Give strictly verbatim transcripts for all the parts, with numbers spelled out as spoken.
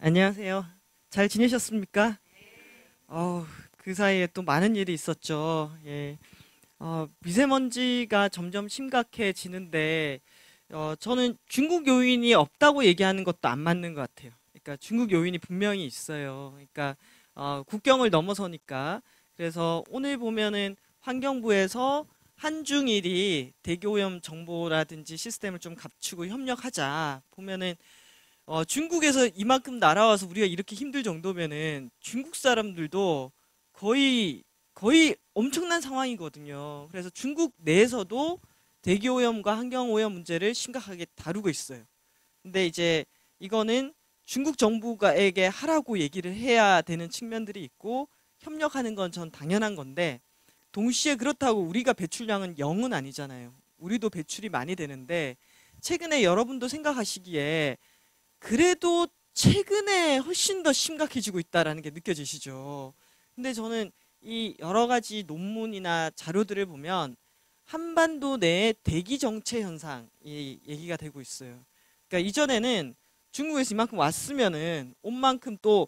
안녕하세요. 잘 지내셨습니까? 어, 그 사이에 또 많은 일이 있었죠. 예. 어, 미세먼지가 점점 심각해지는데, 어, 저는 중국 요인이 없다고 얘기하는 것도 안 맞는 것 같아요. 그러니까 중국 요인이 분명히 있어요. 그러니까, 어, 국경을 넘어서니까. 그래서 오늘 보면은 환경부에서 한중일이 대기오염 정보라든지 시스템을 좀 갖추고 협력하자. 보면은 어, 중국에서 이만큼 날아와서 우리가 이렇게 힘들 정도면은 중국 사람들도 거의 거의 엄청난 상황이거든요. 그래서 중국 내에서도 대기오염과 환경오염 문제를 심각하게 다루고 있어요. 근데 이제 이거는 중국 정부가에게 하라고 얘기를 해야 되는 측면들이 있고 협력하는 건 전 당연한 건데 동시에 그렇다고 우리가 배출량은 영은 아니잖아요. 우리도 배출이 많이 되는데 최근에 여러분도 생각하시기에 그래도 최근에 훨씬 더 심각해지고 있다라는 게 느껴지시죠? 근데 저는 이 여러 가지 논문이나 자료들을 보면 한반도 내에 대기 정체 현상이 얘기가 되고 있어요. 그러니까 이전에는 중국에서 이만큼 왔으면은 온 만큼 또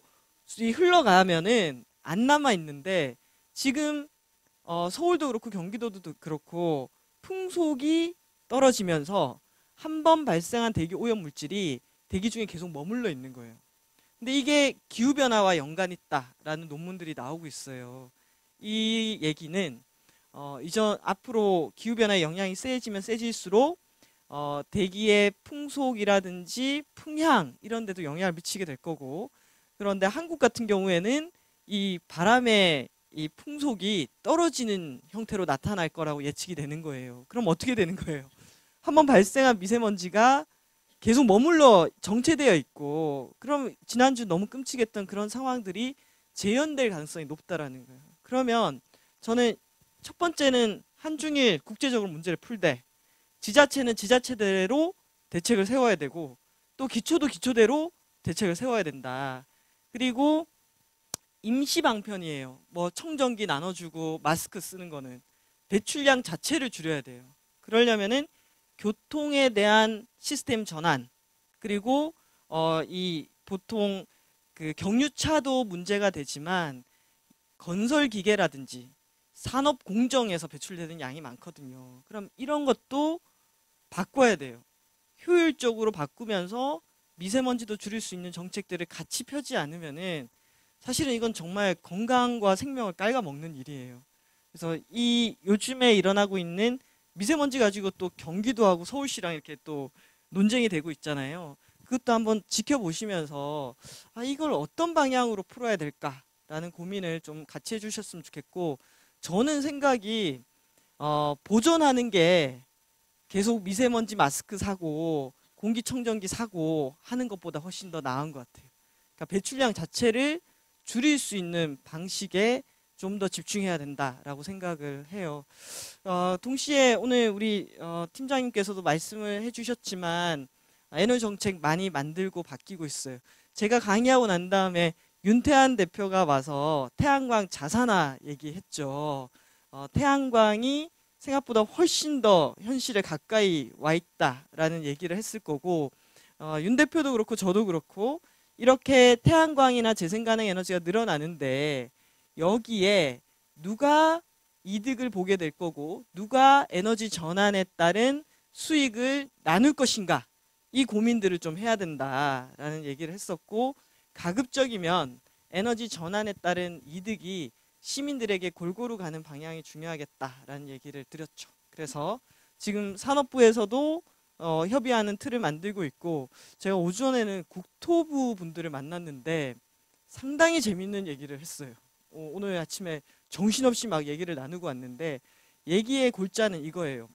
흘러가면은 안 남아 있는데 지금 어, 서울도 그렇고 경기도도 그렇고 풍속이 떨어지면서 한 번 발생한 대기 오염 물질이 대기 중에 계속 머물러 있는 거예요. 근데 이게 기후변화와 연관이 있다라는 논문들이 나오고 있어요. 이 얘기는 어, 이전 앞으로 기후변화의 영향이 세지면 세질수록 어, 대기의 풍속이라든지 풍향 이런 데도 영향을 미치게 될 거고 그런데 한국 같은 경우에는 이 바람의 이 풍속이 떨어지는 형태로 나타날 거라고 예측이 되는 거예요. 그럼 어떻게 되는 거예요? 한번 발생한 미세먼지가 계속 머물러 정체되어 있고 그럼 지난주 너무 끔찍했던 그런 상황들이 재현될 가능성이 높다라는 거예요. 그러면 저는 첫 번째는 한중일 국제적으로 문제를 풀되 지자체는 지자체대로 대책을 세워야 되고 또 기초도 기초대로 대책을 세워야 된다. 그리고 임시 방편이에요. 뭐 청정기 나눠주고 마스크 쓰는 거는 배출량 자체를 줄여야 돼요. 그러려면은 교통에 대한 시스템 전환 그리고 어, 이 보통 그 경유차도 문제가 되지만 건설 기계라든지 산업 공정에서 배출되는 양이 많거든요. 그럼 이런 것도 바꿔야 돼요. 효율적으로 바꾸면서 미세먼지도 줄일 수 있는 정책들을 같이 펴지 않으면은 사실은 이건 정말 건강과 생명을 깔아먹는 일이에요. 그래서 이 요즘에 일어나고 있는 미세먼지 가지고 또 경기도 하고 서울시랑 이렇게 또 논쟁이 되고 있잖아요. 그것도 한번 지켜보시면서 아, 이걸 어떤 방향으로 풀어야 될까라는 고민을 좀 같이 해주셨으면 좋겠고 저는 생각이 어, 보존하는 게 계속 미세먼지 마스크 사고 공기청정기 사고 하는 것보다 훨씬 더 나은 것 같아요. 그러니까 배출량 자체를 줄일 수 있는 방식에 좀 더 집중해야 된다라고 생각을 해요. 어, 동시에 오늘 우리 어, 팀장님께서도 말씀을 해주셨지만 에너지 정책 많이 만들고 바뀌고 있어요. 제가 강의하고 난 다음에 윤태한 대표가 와서 태양광 자산화 얘기했죠. 어, 태양광이 생각보다 훨씬 더 현실에 가까이 와 있다라는 얘기를 했을 거고 어, 윤 대표도 그렇고 저도 그렇고 이렇게 태양광이나 재생가능 에너지가 늘어나는데 여기에 누가 이득을 보게 될 거고 누가 에너지 전환에 따른 수익을 나눌 것인가 이 고민들을 좀 해야 된다라는 얘기를 했었고 가급적이면 에너지 전환에 따른 이득이 시민들에게 골고루 가는 방향이 중요하겠다라는 얘기를 드렸죠. 그래서 지금 산업부에서도 어, 협의하는 틀을 만들고 있고 제가 오전에는 국토부 분들을 만났는데 상당히 재밌는 얘기를 했어요. 어, 오늘 아침에 정신없이 막 얘기를 나누고 왔는데 얘기의 골자는 이거예요.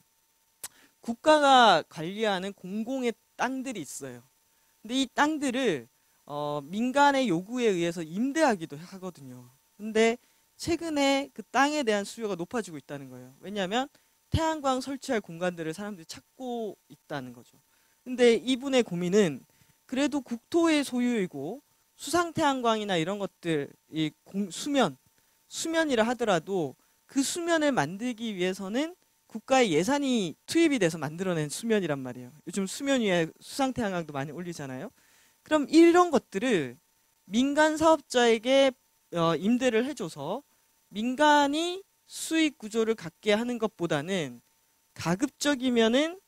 국가가 관리하는 공공의 땅들이 있어요. 근데 이 땅들을 어, 민간의 요구에 의해서 임대하기도 하거든요. 근데 최근에 그 땅에 대한 수요가 높아지고 있다는 거예요. 왜냐하면 태양광 설치할 공간들을 사람들이 찾고 있다는 거죠. 근데 이분의 고민은 그래도 국토의 소유이고 수상 태양광이나 이런 것들 이 공, 수면 수면이라 하더라도 그 수면을 만들기 위해서는 국가의 예산이 투입이 돼서 만들어낸 수면이란 말이에요. 요즘 수면 위에 수상 태양광도 많이 올리잖아요. 그럼 이런 것들을 민간 사업자에게 어, 임대를 해줘서 민간이 수익 구조를 갖게 하는 것보다는 가급적이면은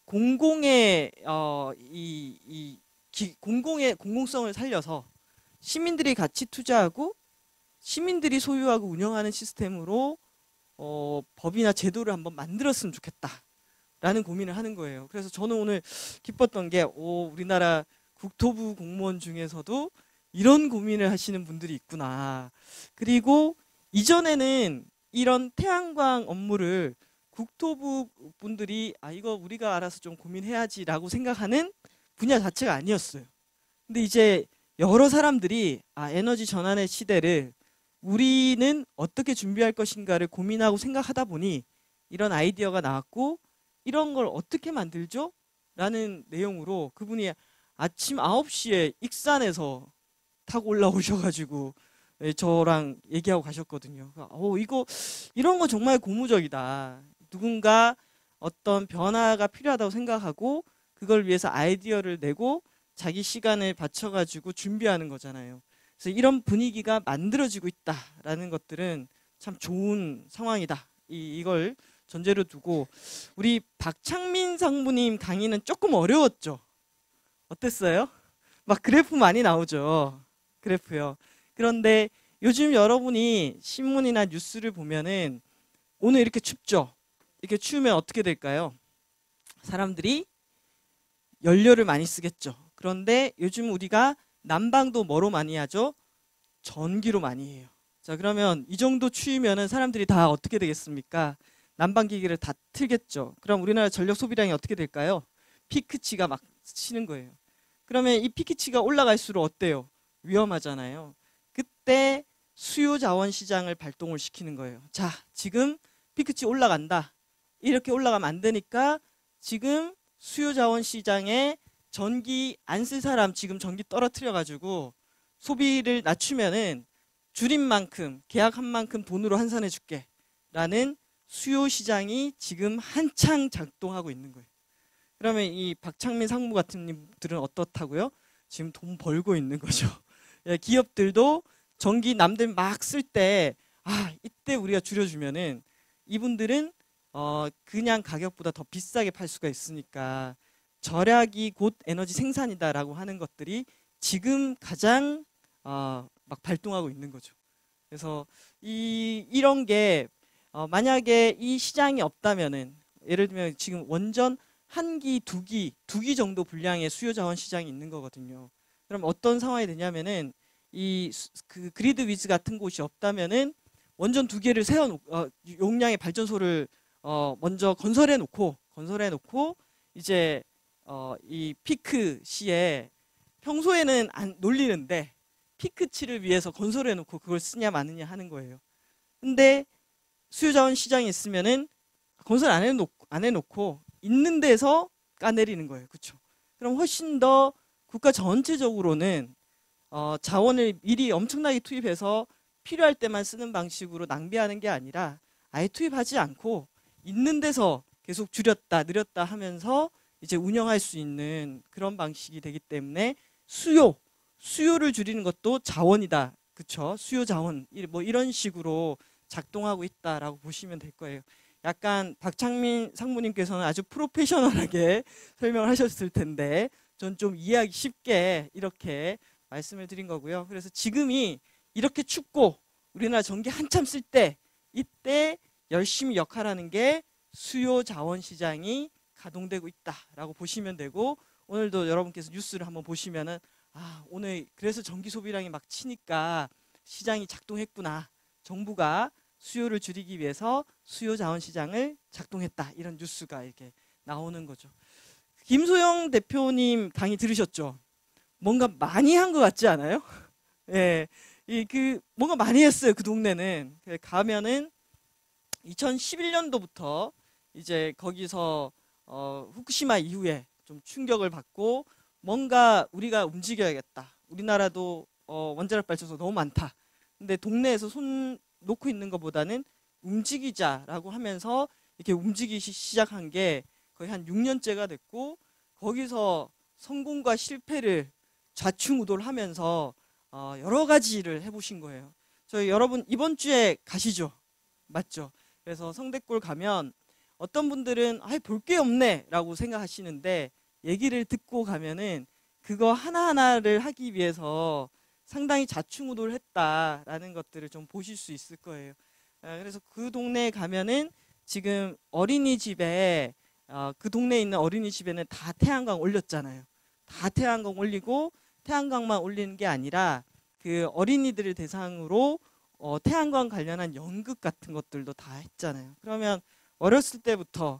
공공의 어, 이, 이 기, 공공의 공공성을 살려서 시민들이 같이 투자하고 시민들이 소유하고 운영하는 시스템으로 어, 법이나 제도를 한번 만들었으면 좋겠다라는 고민을 하는 거예요. 그래서 저는 오늘 기뻤던 게 오, 우리나라 국토부 공무원 중에서도 이런 고민을 하시는 분들이 있구나. 그리고 이전에는 이런 태양광 업무를 국토부 분들이 아 이거 우리가 알아서 좀 고민해야지라고 생각하는 분야 자체가 아니었어요. 근데 이제 여러 사람들이 아 에너지 전환의 시대를 우리는 어떻게 준비할 것인가를 고민하고 생각하다 보니 이런 아이디어가 나왔고 이런 걸 어떻게 만들죠? 라는 내용으로 그분이 아침 아홉 시에 익산에서 타고 올라오셔가지고 예, 저랑 얘기하고 가셨거든요. 어, 이거 이런 거 정말 고무적이다. 누군가 어떤 변화가 필요하다고 생각하고 그걸 위해서 아이디어를 내고 자기 시간을 바쳐가지고 준비하는 거잖아요. 그래서 이런 분위기가 만들어지고 있다라는 것들은 참 좋은 상황이다. 이, 이걸 전제로 두고 우리 박창민 상무님 강의는 조금 어려웠죠. 어땠어요? 막 그래프 많이 나오죠. 그래프요. 그런데 요즘 여러분이 신문이나 뉴스를 보면은 오늘 이렇게 춥죠. 이렇게 추우면 어떻게 될까요? 사람들이 연료를 많이 쓰겠죠. 그런데 요즘 우리가 난방도 뭐로 많이 하죠? 전기로 많이 해요. 자, 그러면 이 정도 추위면은 사람들이 다 어떻게 되겠습니까? 난방기기를 다 틀겠죠. 그럼 우리나라 전력 소비량이 어떻게 될까요? 피크치가 막 치는 거예요. 그러면 이 피크치가 올라갈수록 어때요? 위험하잖아요. 그때 수요 자원 시장을 발동을 시키는 거예요. 자, 지금 피크치 올라간다. 이렇게 올라가면 안 되니까 지금 수요 자원 시장에 전기 안 쓸 사람 지금 전기 떨어뜨려 가지고 소비를 낮추면은 줄인 만큼 계약한 만큼 돈으로 환산해 줄게 라는 수요 시장이 지금 한창 작동하고 있는 거예요. 그러면 이 박창민 상무 같은 분들은 어떻다고요? 지금 돈 벌고 있는 거죠. 기업들도 전기 남들 막 쓸 때 아 이때 우리가 줄여주면은 이분들은 어 그냥 가격보다 더 비싸게 팔 수가 있으니까 절약이 곧 에너지 생산이다라고 하는 것들이 지금 가장 어 막 발동하고 있는 거죠. 그래서 이 이런 게 어 만약에 이 시장이 없다면은 예를 들면 지금 원전 한 기, 두 기, 두 기 정도 분량의 수요 자원 시장이 있는 거거든요. 그럼 어떤 상황이 되냐면은 이 그 그리드 위즈 같은 곳이 없다면은 원전 두 개를 세워 놓 어, 용량의 발전소를 어 먼저 건설해 놓고 건설해 놓고 이제 어 이 피크 시에 평소에는 안 놀리는데 피크치를 위해서 건설해 놓고 그걸 쓰냐 마느냐 하는 거예요. 근데 수요 자원 시장이 있으면은 건설 안 해놓고 안 해놓고 있는 데서 까내리는 거예요. 그렇죠? 그럼 훨씬 더 국가 전체적으로는 어, 자원을 미리 엄청나게 투입해서 필요할 때만 쓰는 방식으로 낭비하는 게 아니라 아예 투입하지 않고 있는 데서 계속 줄였다 늘렸다 하면서 이제 운영할 수 있는 그런 방식이 되기 때문에 수요, 수요를 줄이는 것도 자원이다. 그렇죠? 수요 자원 뭐 이런 식으로 작동하고 있다라고 보시면 될 거예요. 약간 박창민 상무님께서는 아주 프로페셔널하게 설명을 하셨을 텐데 전 좀 이해하기 쉽게 이렇게 말씀을 드린 거고요. 그래서 지금이 이렇게 춥고 우리나라 전기 한참 쓸 때 이때 열심히 역할하는 게 수요 자원 시장이 가동되고 있다라고 보시면 되고 오늘도 여러분께서 뉴스를 한번 보시면은 아 오늘 그래서 전기 소비량이 막 치니까 시장이 작동했구나. 정부가 수요를 줄이기 위해서 수요 자원 시장을 작동했다. 이런 뉴스가 이렇게 나오는 거죠. 김소영 대표님 강의 들으셨죠? 뭔가 많이 한 것 같지 않아요? 예, 이 그 뭔가 많이 했어요. 그 동네는 가면은 이천십일 년도부터 이제 거기서 어, 후쿠시마 이후에 좀 충격을 받고 뭔가 우리가 움직여야겠다. 우리나라도 어, 원자력 발전소 너무 많다. 근데 동네에서 손 놓고 있는 것보다는 움직이자라고 하면서 이렇게 움직이기 시작한 게 거의 한 육 년째가 됐고 거기서 성공과 실패를 좌충우돌 하면서 어, 여러 가지를 해보신 거예요. 저희 여러분 이번 주에 가시죠? 맞죠? 그래서 성대골 가면 어떤 분들은 아이 볼 게 없네 라고 생각하시는데 얘기를 듣고 가면은 그거 하나하나를 하기 위해서 상당히 자충우돌 했다라는 것들을 좀 보실 수 있을 거예요. 아, 그래서 그 동네에 가면은 지금 어린이집에 어, 그 동네에 있는 어린이집에는 다 태양광 올렸잖아요. 다 태양광 올리고 태양광만 올리는 게 아니라 그 어린이들을 대상으로 어, 태양광 관련한 연극 같은 것들도 다 했잖아요. 그러면 어렸을 때부터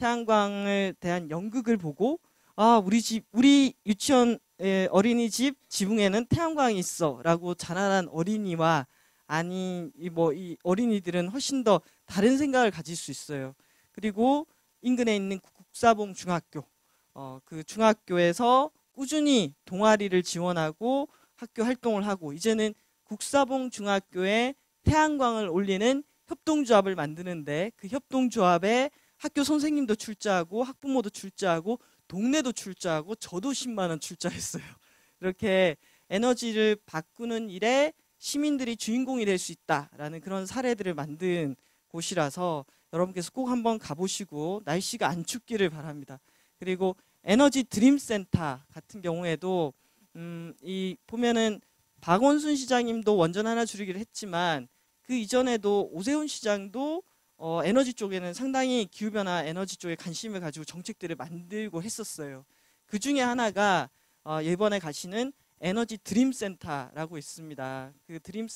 태양광을 대한 연극을 보고 아 우리 집 우리 유치원 에, 어린이집 지붕에는 태양광이 있어라고 자라난 어린이와 아니 이 뭐 이 어린이들은 훨씬 더 다른 생각을 가질 수 있어요. 그리고 인근에 있는 국사봉 중학교 어, 그 중학교에서 꾸준히 동아리를 지원하고 학교 활동을 하고 이제는 국사봉 중학교에 태양광을 올리는 협동조합을 만드는데 그 협동조합에 학교 선생님도 출자하고 학부모도 출자하고 동네도 출자하고 저도 십만 원 출자했어요. 이렇게 에너지를 바꾸는 일에 시민들이 주인공이 될 수 있다라는 그런 사례들을 만든 곳이라서 여러분께서 꼭 한번 가보시고 날씨가 안 춥기를 바랍니다. 그리고 에너지 드림 센터 같은 경우에도 음, 이 보면은 박원순 시장님도 원전 하나 줄이기를 했지만 그 이전에도 오세훈 시장도 어, 에너지 쪽에는 상당히 기후변화 에너지 쪽에 관심을 가지고 정책들을 만들고 했었어요. 그 중에 하나가 어, 이번에 가시는 에너지 드림 센터라고 있습니다. 그 드림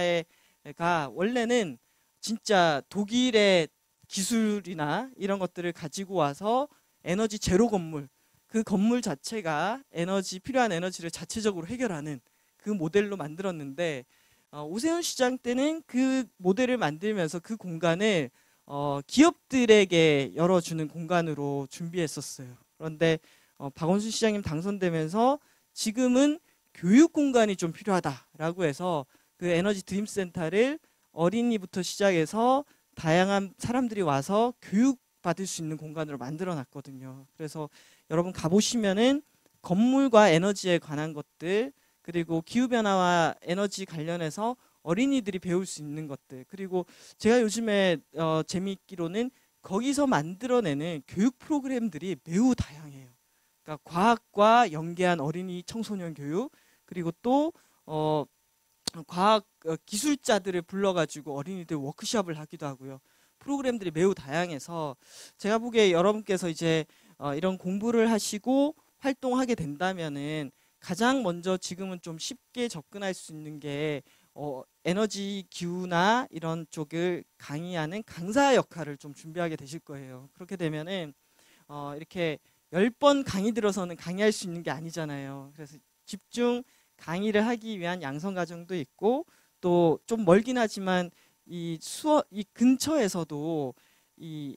센터가 원래는 진짜 독일의 기술이나 이런 것들을 가지고 와서 에너지 제로 건물 그 건물 자체가 에너지 필요한 에너지를 자체적으로 해결하는 그 모델로 만들었는데 어, 오세훈 시장 때는 그 모델을 만들면서 그 공간을 어, 기업들에게 열어주는 공간으로 준비했었어요. 그런데 어, 박원순 시장님 당선되면서 지금은 교육 공간이 좀 필요하다라고 해서 그 에너지 드림 센터를 어린이부터 시작해서 다양한 사람들이 와서 교육 받을 수 있는 공간으로 만들어 놨거든요. 그래서 여러분 가보시면은 건물과 에너지에 관한 것들 그리고 기후변화와 에너지 관련해서 어린이들이 배울 수 있는 것들 그리고 제가 요즘에 어, 재미있기로는 거기서 만들어내는 교육 프로그램들이 매우 다양해요. 그러니까 과학과 연계한 어린이 청소년 교육 그리고 또 어, 과학 어, 기술자들을 불러가지고 어린이들 워크숍을 하기도 하고요. 프로그램들이 매우 다양해서 제가 보기에 여러분께서 이제 어, 이런 공부를 하시고 활동하게 된다면은 가장 먼저 지금은 좀 쉽게 접근할 수 있는 게 어, 에너지 기후나 이런 쪽을 강의하는 강사 역할을 좀 준비하게 되실 거예요. 그렇게 되면은 어, 이렇게 열 번 강의 들어서는 강의할 수 있는 게 아니잖아요. 그래서 집중 강의를 하기 위한 양성 과정도 있고 또 좀 멀긴 하지만 이 수업 이 근처에서도 이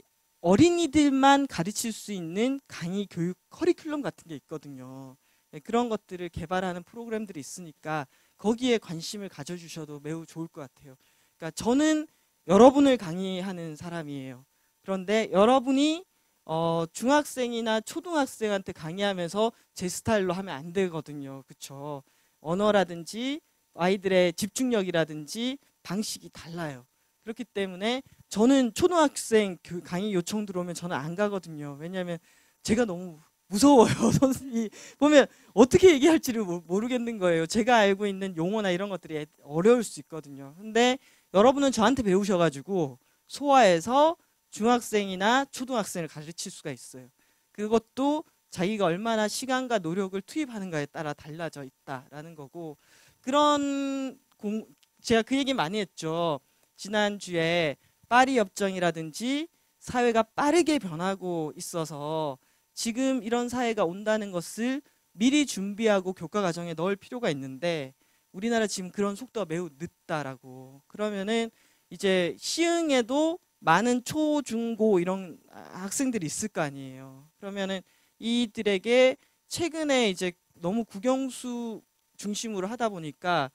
어린이들만 가르칠 수 있는 강의 교육 커리큘럼 같은 게 있거든요. 네, 그런 것들을 개발하는 프로그램들이 있으니까 거기에 관심을 가져주셔도 매우 좋을 것 같아요. 그러니까 저는 여러분을 강의하는 사람이에요. 그런데 여러분이 어, 중학생이나 초등학생한테 강의하면서 제 스타일로 하면 안 되거든요. 그렇죠? 언어라든지 아이들의 집중력이라든지 방식이 달라요. 그렇기 때문에 저는 초등학생 강의 요청 들어오면 저는 안 가거든요. 왜냐하면 제가 너무 무서워요. 선생님이 보면 어떻게 얘기할지를 모르겠는 거예요. 제가 알고 있는 용어나 이런 것들이 어려울 수 있거든요. 근데 여러분은 저한테 배우셔가지고 소화해서 중학생이나 초등학생을 가르칠 수가 있어요. 그것도 자기가 얼마나 시간과 노력을 투입하는가에 따라 달라져 있다라는 거고 그런 공, 제가 그 얘기 많이 했죠. 지난주에 파리 협정이라든지 사회가 빠르게 변하고 있어서 지금 이런 사회가 온다는 것을 미리 준비하고 교과 과정에 넣을 필요가 있는데 우리나라 지금 그런 속도가 매우 늦다라고 그러면은 이제 시흥에도 많은 초, 중, 고 이런 학생들이 있을 거 아니에요. 그러면은 이들에게 최근에 이제 너무 국영수 중심으로 하다 보니까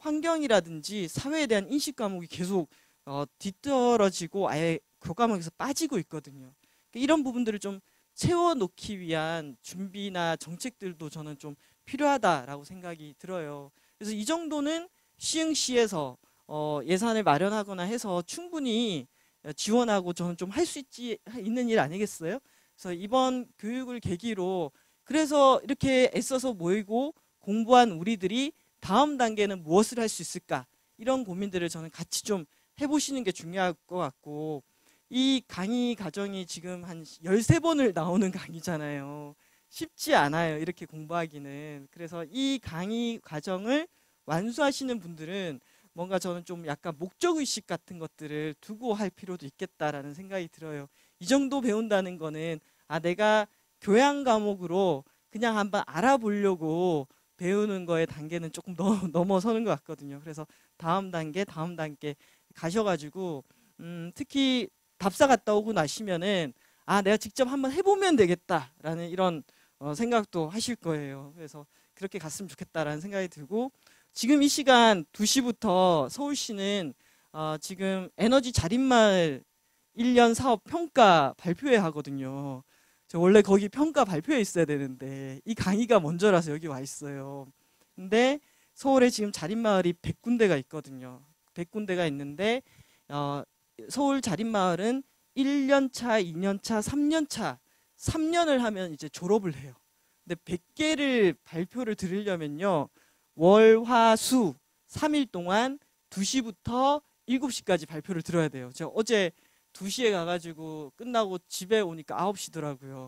환경이라든지 사회에 대한 인식 과목이 계속 어, 뒤떨어지고 아예 교과목에서 빠지고 있거든요. 이런 부분들을 좀 채워놓기 위한 준비나 정책들도 저는 좀 필요하다라고 생각이 들어요. 그래서 이 정도는 시흥시에서 어, 예산을 마련하거나 해서 충분히 지원하고 저는 좀 할 수 있지 있는 일 아니겠어요? 그래서 이번 교육을 계기로 그래서 이렇게 애써서 모이고 공부한 우리들이 다음 단계는 무엇을 할 수 있을까? 이런 고민들을 저는 같이 좀 해보시는 게 중요할 것 같고, 이 강의 과정이 지금 한 열세 번을 나오는 강의잖아요. 쉽지 않아요, 이렇게 공부하기는. 그래서 이 강의 과정을 완수하시는 분들은 뭔가 저는 좀 약간 목적의식 같은 것들을 두고 할 필요도 있겠다라는 생각이 들어요. 이 정도 배운다는 거는 아 내가 교양 과목으로 그냥 한번 알아보려고 배우는 거의 단계는 조금 더 넘어서는 것 같거든요. 그래서 다음 단계, 다음 단계 가셔가지고 음, 특히 답사 갔다 오고 나시면은 아 내가 직접 한번 해보면 되겠다라는 이런 어, 생각도 하실 거예요. 그래서 그렇게 갔으면 좋겠다라는 생각이 들고, 지금 이 시간 두 시부터 서울시는 어, 지금 에너지 자립마을 일 년 사업 평가 발표회 하거든요. 저 원래 거기 평가 발표회 있어야 되는데 이 강의가 먼저라서 여기 와 있어요. 근데 서울에 지금 자립마을이 백 군데가 있거든요. 백 군데가 있는데 어, 서울 자립마을은 일 년 차, 이 년 차, 삼 년 차, 삼 년을 하면 이제 졸업을 해요. 근데 백 개를 발표를 들으려면요. 월, 화, 수 삼 일 동안 두 시부터 일곱 시까지 발표를 들어야 돼요. 제가 어제 두 시에 가가지고 끝나고 집에 오니까 아홉 시더라고요.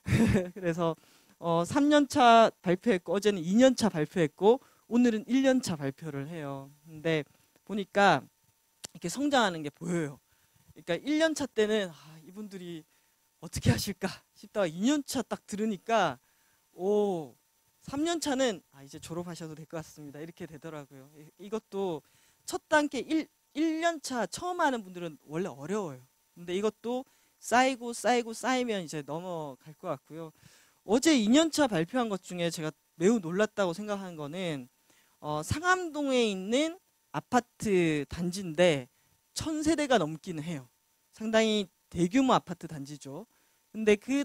그래서 어, 삼 년 차 발표했고 어제는 이 년 차 발표했고 오늘은 일 년 차 발표를 해요. 근데 보니까 이렇게 성장하는 게 보여요. 그러니까 일 년 차 때는 아, 이분들이 어떻게 하실까 싶다가 이 년 차 딱 들으니까 오, 삼 년 차는 아, 이제 졸업하셔도 될 것 같습니다. 이렇게 되더라고요. 이- 이것도 첫 단계 일, 일 년 차 처음 하는 분들은 원래 어려워요. 근데 이것도 쌓이고 쌓이고 쌓이면 이제 넘어갈 것 같고요. 어제 이 년 차 발표한 것 중에 제가 매우 놀랐다고 생각하는 거는 어, 상암동에 있는 아파트 단지인데 천 세대가 넘기는 해요. 상당히 대규모 아파트 단지죠. 근데 그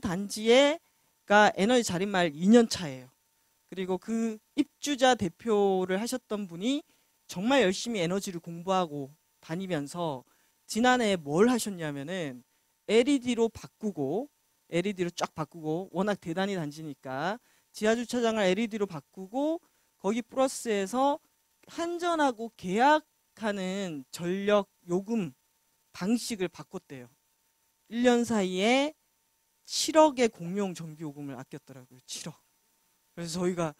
단지에가 에너지 자립마을 이 년 차예요. 그리고 그 입주자 대표를 하셨던 분이 정말 열심히 에너지를 공부하고 다니면서 지난해에 뭘 하셨냐면은 엘이디로 바꾸고 엘이디로 쫙 바꾸고 워낙 대단히 단지니까 지하주차장을 엘이디로 바꾸고 거기 플러스해서 한전하고 계약하는 전력 요금 방식을 바꿨대요. 일 년 사이에 칠억의 공용 전기요금을 아꼈더라고요. 칠억. 그래서 저희가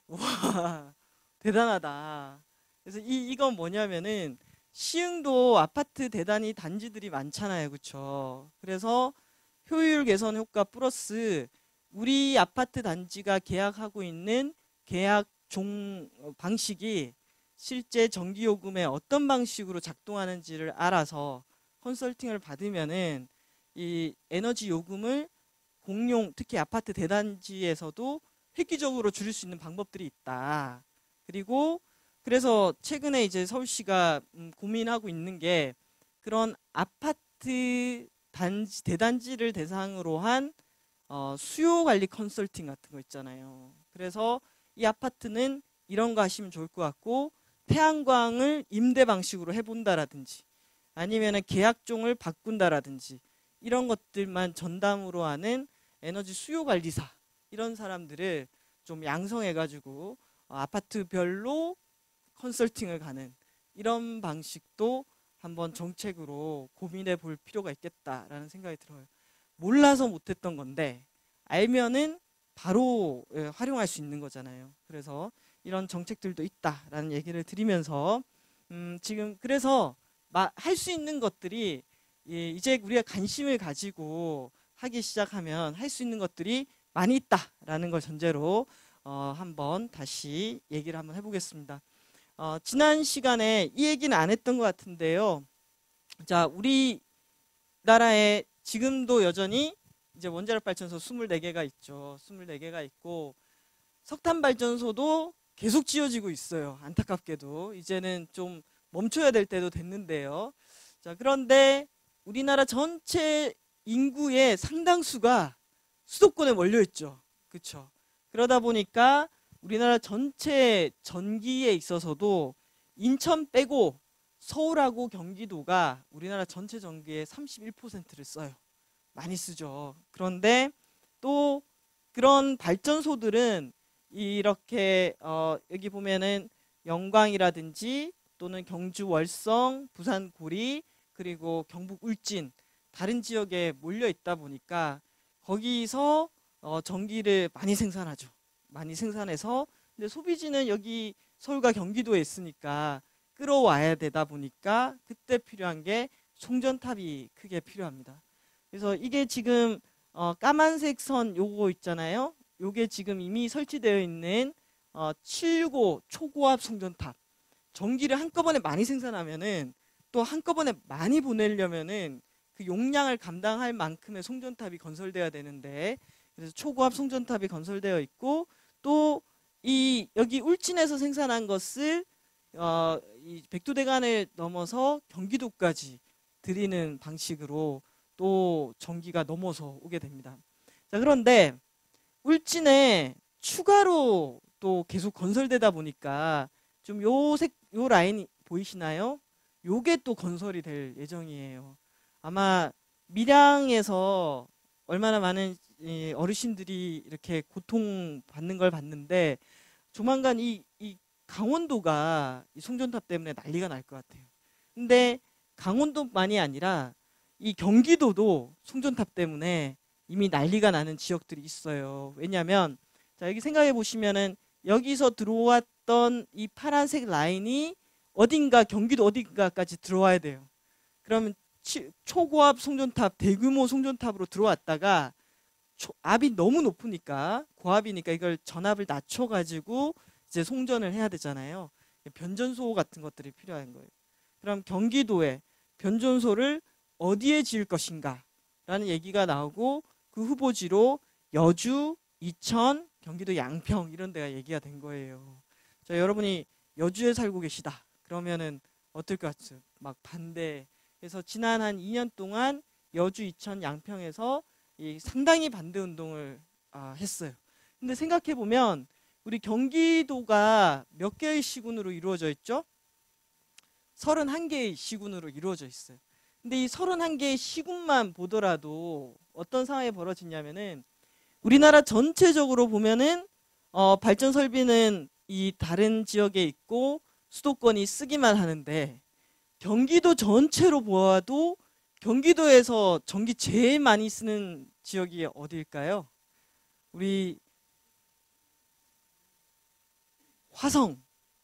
와 대단하다. 그래서 이 이건 뭐냐면은 시흥도 아파트 대단히 단지들이 많잖아요, 그렇죠? 그래서 효율 개선 효과 플러스 우리 아파트 단지가 계약하고 있는 계약 종 어, 방식이 실제 전기요금에 어떤 방식으로 작동하는지를 알아서 컨설팅을 받으면은 이 에너지 요금을 공용 특히 아파트 대단지에서도 획기적으로 줄일 수 있는 방법들이 있다. 그리고 그래서 최근에 이제 서울시가 음, 고민하고 있는 게 그런 아파트 단지 대단지를 대상으로 한 어, 수요 관리 컨설팅 같은 거 있잖아요. 그래서 이 아파트는 이런 거 하시면 좋을 것 같고 태양광을 임대 방식으로 해본다라든지 아니면은 계약종을 바꾼다라든지 이런 것들만 전담으로 하는 에너지 수요 관리사 이런 사람들을 좀 양성해가지고 어, 아파트별로 컨설팅을 가는 이런 방식도 한번 정책으로 고민해 볼 필요가 있겠다라는 생각이 들어요. 몰라서 못했던 건데 알면은 바로 예, 활용할 수 있는 거잖아요. 그래서 이런 정책들도 있다라는 얘기를 드리면서 음, 지금 그래서 할 수 있는 것들이 예, 이제 우리가 관심을 가지고 하기 시작하면 할 수 있는 것들이 많이 있다라는 걸 전제로 어, 한번 다시 얘기를 한번 해보겠습니다. 어, 지난 시간에 이 얘기는 안 했던 것 같은데요. 자, 우리나라에 지금도 여전히 이제 원자력 발전소 스물네 개가 있죠. 스물네 개가 있고 석탄 발전소도 계속 지어지고 있어요. 안타깝게도 이제는 좀 멈춰야 될 때도 됐는데요. 자, 그런데 우리나라 전체 인구의 상당수가 수도권에 몰려 있죠. 그렇죠. 그러다 보니까 우리나라 전체 전기에 있어서도 인천 빼고 서울하고 경기도가 우리나라 전체 전기의 삼십일 퍼센트를 써요. 많이 쓰죠. 그런데 또 그런 발전소들은 이렇게 어 여기 보면은 영광이라든지 또는 경주 월성, 부산 고리, 그리고 경북 울진 다른 지역에 몰려 있다 보니까 거기서 어 전기를 많이 생산하죠. 많이 생산해서 근데 소비지는 여기 서울과 경기도에 있으니까 끌어와야 되다 보니까 그때 필요한 게 송전탑이 크게 필요합니다. 그래서 이게 지금 어 까만색 선 요거 있잖아요. 요게 지금 이미 설치되어 있는 어 칠십오 초고압 송전탑. 전기를 한꺼번에 많이 생산하면은 또 한꺼번에 많이 보내려면은 그 용량을 감당할 만큼의 송전탑이 건설돼야 되는데 그래서 초고압 송전탑이 건설되어 있고 또 이 여기 울진에서 생산한 것을 어 이 백두대간을 넘어서 경기도까지 드리는 방식으로 또 전기가 넘어서 오게 됩니다. 자, 그런데 울진에 추가로 또 계속 건설되다 보니까 좀 요 색, 요 라인 보이시나요? 요게 또 건설이 될 예정이에요. 아마 밀양에서 얼마나 많은 어르신들이 이렇게 고통받는 걸 봤는데 조만간 이, 이 강원도가 이 송전탑 때문에 난리가 날 것 같아요. 근데 강원도만이 아니라 이 경기도도 송전탑 때문에 이미 난리가 나는 지역들이 있어요. 왜냐하면 자 여기 생각해 보시면은 여기서 들어왔던 이 파란색 라인이 어딘가 경기도 어딘가까지 들어와야 돼요. 그러면 치, 초고압 송전탑 대규모 송전탑으로 들어왔다가 초, 압이 너무 높으니까 고압이니까 이걸 전압을 낮춰 가지고 이제 송전을 해야 되잖아요. 변전소 같은 것들이 필요한 거예요. 그럼 경기도에 변전소를 어디에 지을 것인가 라는 얘기가 나오고 그 후보지로 여주, 이천, 경기도 양평 이런 데가 얘기가 된 거예요. 자, 여러분이 여주에 살고 계시다 그러면은 어떨 것 같아요? 막 반대. 그래서 지난 한 이 년 동안 여주, 이천, 양평에서 이 상당히 반대 운동을 아, 했어요. 근데 생각해 보면 우리 경기도가 몇 개의 시군으로 이루어져 있죠? 서른한 개의 시군으로 이루어져 있어요. 근데 이 서른한 개의 시군만 보더라도 어떤 상황이 벌어지냐면은 우리나라 전체적으로 보면은 어, 발전 설비는 이 다른 지역에 있고 수도권이 쓰기만 하는데 경기도 전체로 보아도 경기도에서 전기 제일 많이 쓰는 지역이 어디일까요? 우리 화성,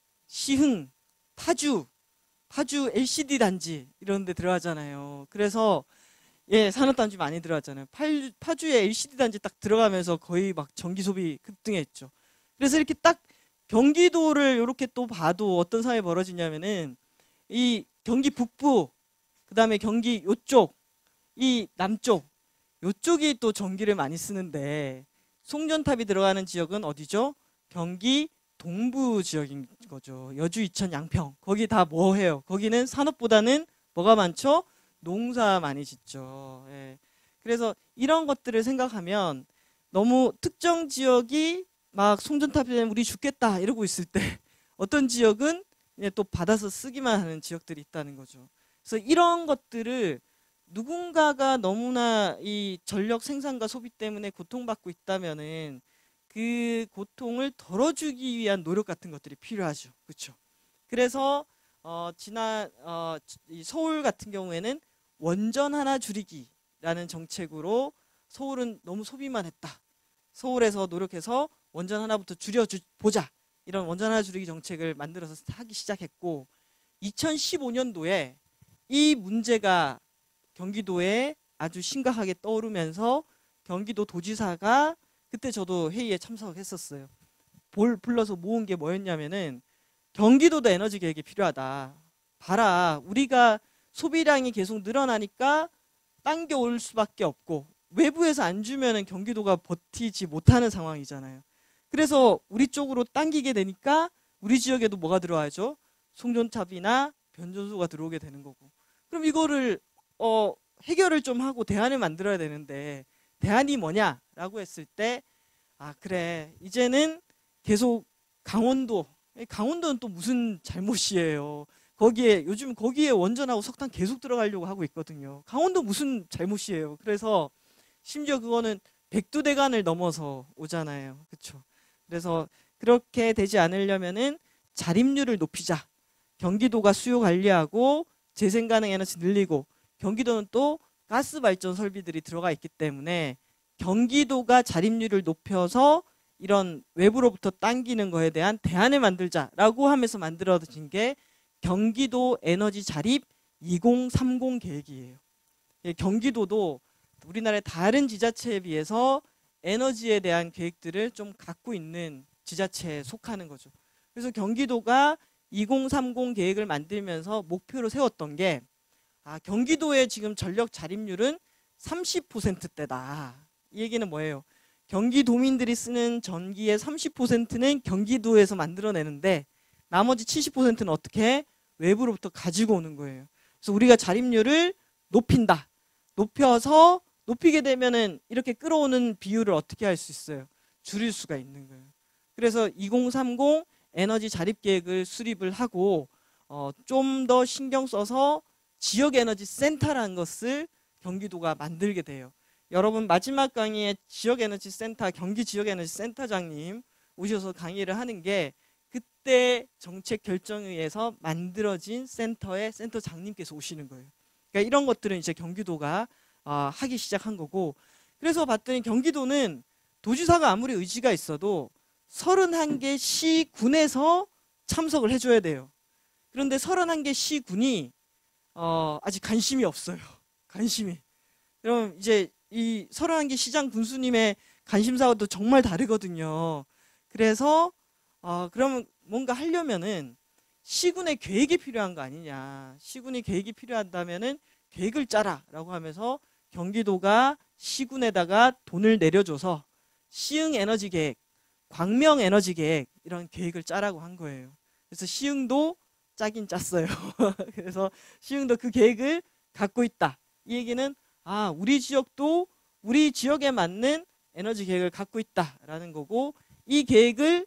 시흥, 파주, 파주 엘시디 단지 이런 데 들어가잖아요. 그래서 예, 산업단지 많이 들어갔잖아요. 파주에 엘시디 단지 딱 들어가면서 거의 막 전기 소비 급등했죠. 그래서 이렇게 딱 경기도를 이렇게 또 봐도 어떤 상황이 벌어지냐면은 이 경기 북부, 그 다음에 경기 요쪽, 이 남쪽, 요쪽이 또 전기를 많이 쓰는데 송전탑이 들어가는 지역은 어디죠? 경기 동부 지역인 거죠. 여주, 이천, 양평. 거기 다 뭐 해요? 거기는 산업보다는 뭐가 많죠? 농사 많이 짓죠. 예. 그래서 이런 것들을 생각하면 너무 특정 지역이 막 송전탑 때문에 우리 죽겠다 이러고 있을 때 어떤 지역은 또 받아서 쓰기만 하는 지역들이 있다는 거죠. 그래서 이런 것들을 누군가가 너무나 이 전력 생산과 소비 때문에 고통받고 있다면은 그 고통을 덜어주기 위한 노력 같은 것들이 필요하죠. 그렇죠? 그래서 어, 지난 어, 이 서울 같은 경우에는 원전 하나 줄이기라는 정책으로 서울은 너무 소비만 했다. 서울에서 노력해서 원전 하나부터 줄여보자. 이런 원전 하나 줄이기 정책을 만들어서 하기 시작했고 이천십오 년도에 이 문제가 경기도에 아주 심각하게 떠오르면서 경기도 도지사가 그때 저도 회의에 참석했었어요. 볼 불러서 모은 게 뭐였냐면은 경기도도 에너지 계획이 필요하다. 봐라, 우리가 소비량이 계속 늘어나니까 당겨올 수밖에 없고 외부에서 안 주면은 경기도가 버티지 못하는 상황이잖아요. 그래서 우리 쪽으로 당기게 되니까 우리 지역에도 뭐가 들어와야죠? 송전탑이나 변전소가 들어오게 되는 거고. 그럼 이거를 어, 해결을 좀 하고 대안을 만들어야 되는데 대안이 뭐냐라고 했을 때 아 그래 이제는 계속 강원도, 강원도는 또 무슨 잘못이에요. 거기에 요즘 거기에 원전하고 석탄 계속 들어가려고 하고 있거든요. 강원도 무슨 잘못이에요. 그래서 심지어 그거는 백두대간을 넘어서 오잖아요. 그렇죠? 그래서 그렇게 되지 않으려면은 자립률을 높이자. 경기도가 수요 관리하고 재생 가능 에너지 늘리고, 경기도는 또 가스 발전 설비들이 들어가 있기 때문에 경기도가 자립률을 높여서 이런 외부로부터 당기는 거에 대한 대안을 만들자라고 하면서 만들어진 게 경기도 에너지 자립 이공삼공 계획이에요. 경기도도 우리나라의 다른 지자체에 비해서 에너지에 대한 계획들을 좀 갖고 있는 지자체에 속하는 거죠. 그래서 경기도가 이공삼공 계획을 만들면서 목표로 세웠던 게, 아, 경기도의 지금 전력 자립률은 삼십 퍼센트대다. 이 얘기는 뭐예요? 경기도민들이 쓰는 전기의 삼십 퍼센트는 경기도에서 만들어내는데 나머지 칠십 퍼센트는 어떻게? 외부로부터 가지고 오는 거예요. 그래서 우리가 자립률을 높인다. 높여서 높이게 되면은 이렇게 끌어오는 비율을 어떻게 할 수 있어요? 줄일 수가 있는 거예요. 그래서 이공삼공 에너지 자립 계획을 수립을 하고 어, 좀 더 신경 써서 지역 에너지 센터라는 것을 경기도가 만들게 돼요. 여러분 마지막 강의에 지역 에너지 센터, 경기 지역 에너지 센터장님 오셔서 강의를 하는 게 그때 정책 결정회에서 만들어진 센터의 센터장님께서 오시는 거예요. 그러니까 이런 것들은 이제 경기도가 어, 하기 시작한 거고, 그래서 봤더니 경기도는 도지사가 아무리 의지가 있어도 서른한 개 시군에서 참석을 해줘야 돼요. 그런데 서른한 개 시군이 어, 아직 관심이 없어요. 관심이. 그럼 이제 이 서른한 개 시장 군수님의 관심사가 또 정말 다르거든요. 그래서 어, 그러면 뭔가 하려면은 시군의 계획이 필요한 거 아니냐. 시군이 계획이 필요하다면은 계획을 짜라라고 하면서 경기도가 시군에다가 돈을 내려줘서 시흥 에너지 계획, 광명 에너지 계획 이런 계획을 짜라고 한 거예요. 그래서 시흥도 짜긴 짰어요. 그래서 시흥도 그 계획을 갖고 있다. 이 얘기는 아, 우리 지역도 우리 지역에 맞는 에너지 계획을 갖고 있다라는 거고, 이 계획을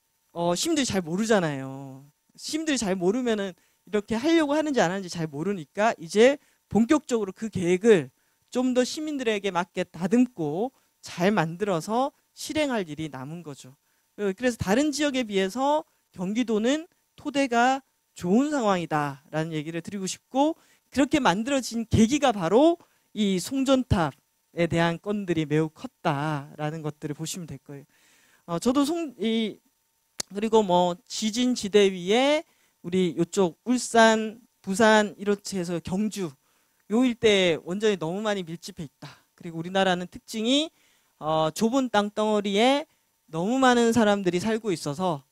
어, 시민들이 잘 모르잖아요. 시민들이 잘 모르면은 이렇게 하려고 하는지 안 하는지 잘 모르니까 이제 본격적으로 그 계획을 좀 더 시민들에게 맞게 다듬고 잘 만들어서 실행할 일이 남은 거죠. 그래서 다른 지역에 비해서 경기도는 토대가 좋은 상황이다라는 얘기를 드리고 싶고, 그렇게 만들어진 계기가 바로 이 송전탑에 대한 건들이 매우 컸다라는 것들을 보시면 될 거예요. 어, 저도 송, 이, 그리고 뭐 지진 지대 위에 우리 이쪽 울산, 부산 이렇게 해서 경주 요 일대에 원전이 너무 많이 밀집해 있다. 그리고 우리나라는 특징이 어, 좁은 땅덩어리에 너무 많은 사람들이 살고 있어서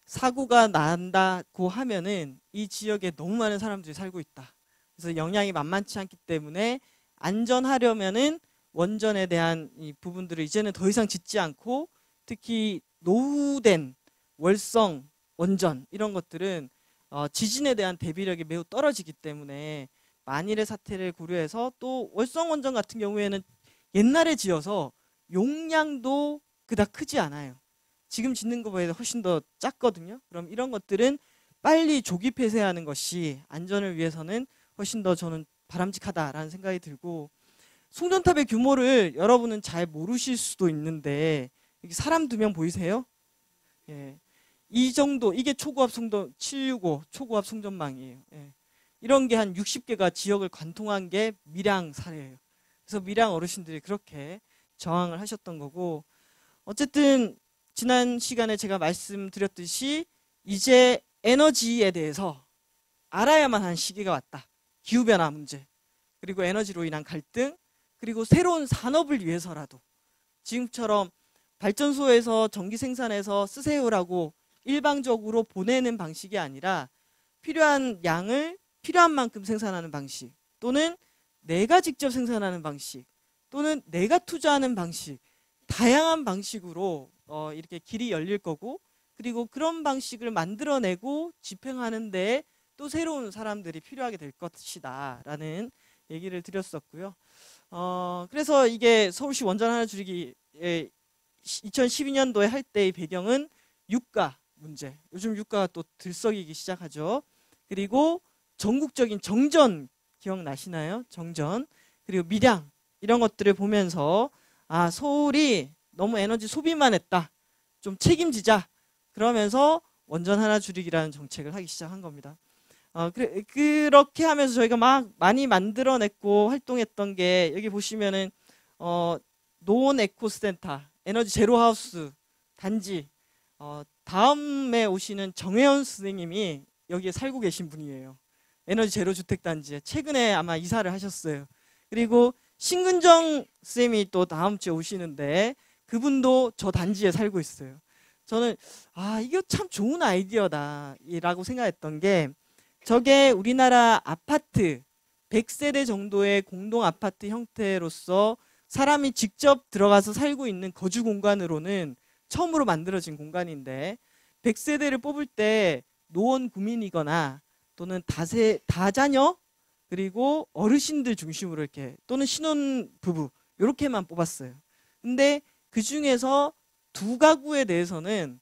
사고가 난다고 하면은 이 지역에 너무 많은 사람들이 살고 있다. 그래서 영향이 만만치 않기 때문에 안전하려면은 원전에 대한 이 부분들을 이제는 더 이상 짓지 않고, 특히 노후된 월성 원전 이런 것들은 어, 지진에 대한 대비력이 매우 떨어지기 때문에 만일의 사태를 고려해서, 또 월성 원전 같은 경우에는 옛날에 지어서 용량도 그닥 크지 않아요. 지금 짓는 것보다 훨씬 더 작거든요. 그럼 이런 것들은 빨리 조기 폐쇄하는 것이 안전을 위해서는 훨씬 더 저는 바람직하다라는 생각이 들고, 송전탑의 규모를 여러분은 잘 모르실 수도 있는데 여기 사람 두 명 보이세요? 예. 이 정도, 이게 초고압 송전 칠백육십오 초고압 송전망이에요. 예. 이런 게 한 육십 개가 지역을 관통한 게 밀양 사례예요. 그래서 밀양 어르신들이 그렇게 저항을 하셨던 거고, 어쨌든 지난 시간에 제가 말씀드렸듯이 이제 에너지에 대해서 알아야만 한 시기가 왔다. 기후변화 문제, 그리고 에너지로 인한 갈등, 그리고 새로운 산업을 위해서라도 지금처럼 발전소에서 전기 생산해서 쓰세요라고 일방적으로 보내는 방식이 아니라 필요한 양을 필요한 만큼 생산하는 방식, 또는 내가 직접 생산하는 방식, 또는 내가 투자하는 방식, 다양한 방식으로 어, 이렇게 길이 열릴 거고, 그리고 그런 방식을 만들어내고 집행하는 데 또 새로운 사람들이 필요하게 될 것이다 라는 얘기를 드렸었고요. 어, 그래서 이게 서울시 원전 하나 줄이기 이천십이 년도에 할 때의 배경은 유가, 문제. 요즘 유가가 또 들썩이기 시작하죠. 그리고 전국적인 정전 기억나시나요? 정전. 그리고 밀양 이런 것들을 보면서 아, 서울이 너무 에너지 소비만 했다. 좀 책임지자. 그러면서 원전 하나 줄이기라는 정책을 하기 시작한 겁니다. 어, 그래, 그렇게 하면서 저희가 막 많이 만들어냈고 활동했던 게 여기 보시면은 어, 노원 에코센터, 에너지 제로 하우스 단지 어, 다음에 오시는 정혜연 선생님이 여기에 살고 계신 분이에요. 에너지 제로 주택 단지에 최근에 아마 이사를 하셨어요. 그리고 신근정 쌤이 또 다음 주에 오시는데 그분도 저 단지에 살고 있어요. 저는 아, 이거 참 좋은 아이디어다라고 생각했던 게 저게 우리나라 아파트 백 세대 정도의 공동 아파트 형태로서 사람이 직접 들어가서 살고 있는 거주 공간으로는 처음으로 만들어진 공간인데 백 세대를 뽑을 때 노원 구민이거나 또는 다세, 다자녀 그리고 어르신들 중심으로 이렇게 또는 신혼 부부 이렇게만 뽑았어요. 근데 그 중에서 두 가구에 대해서는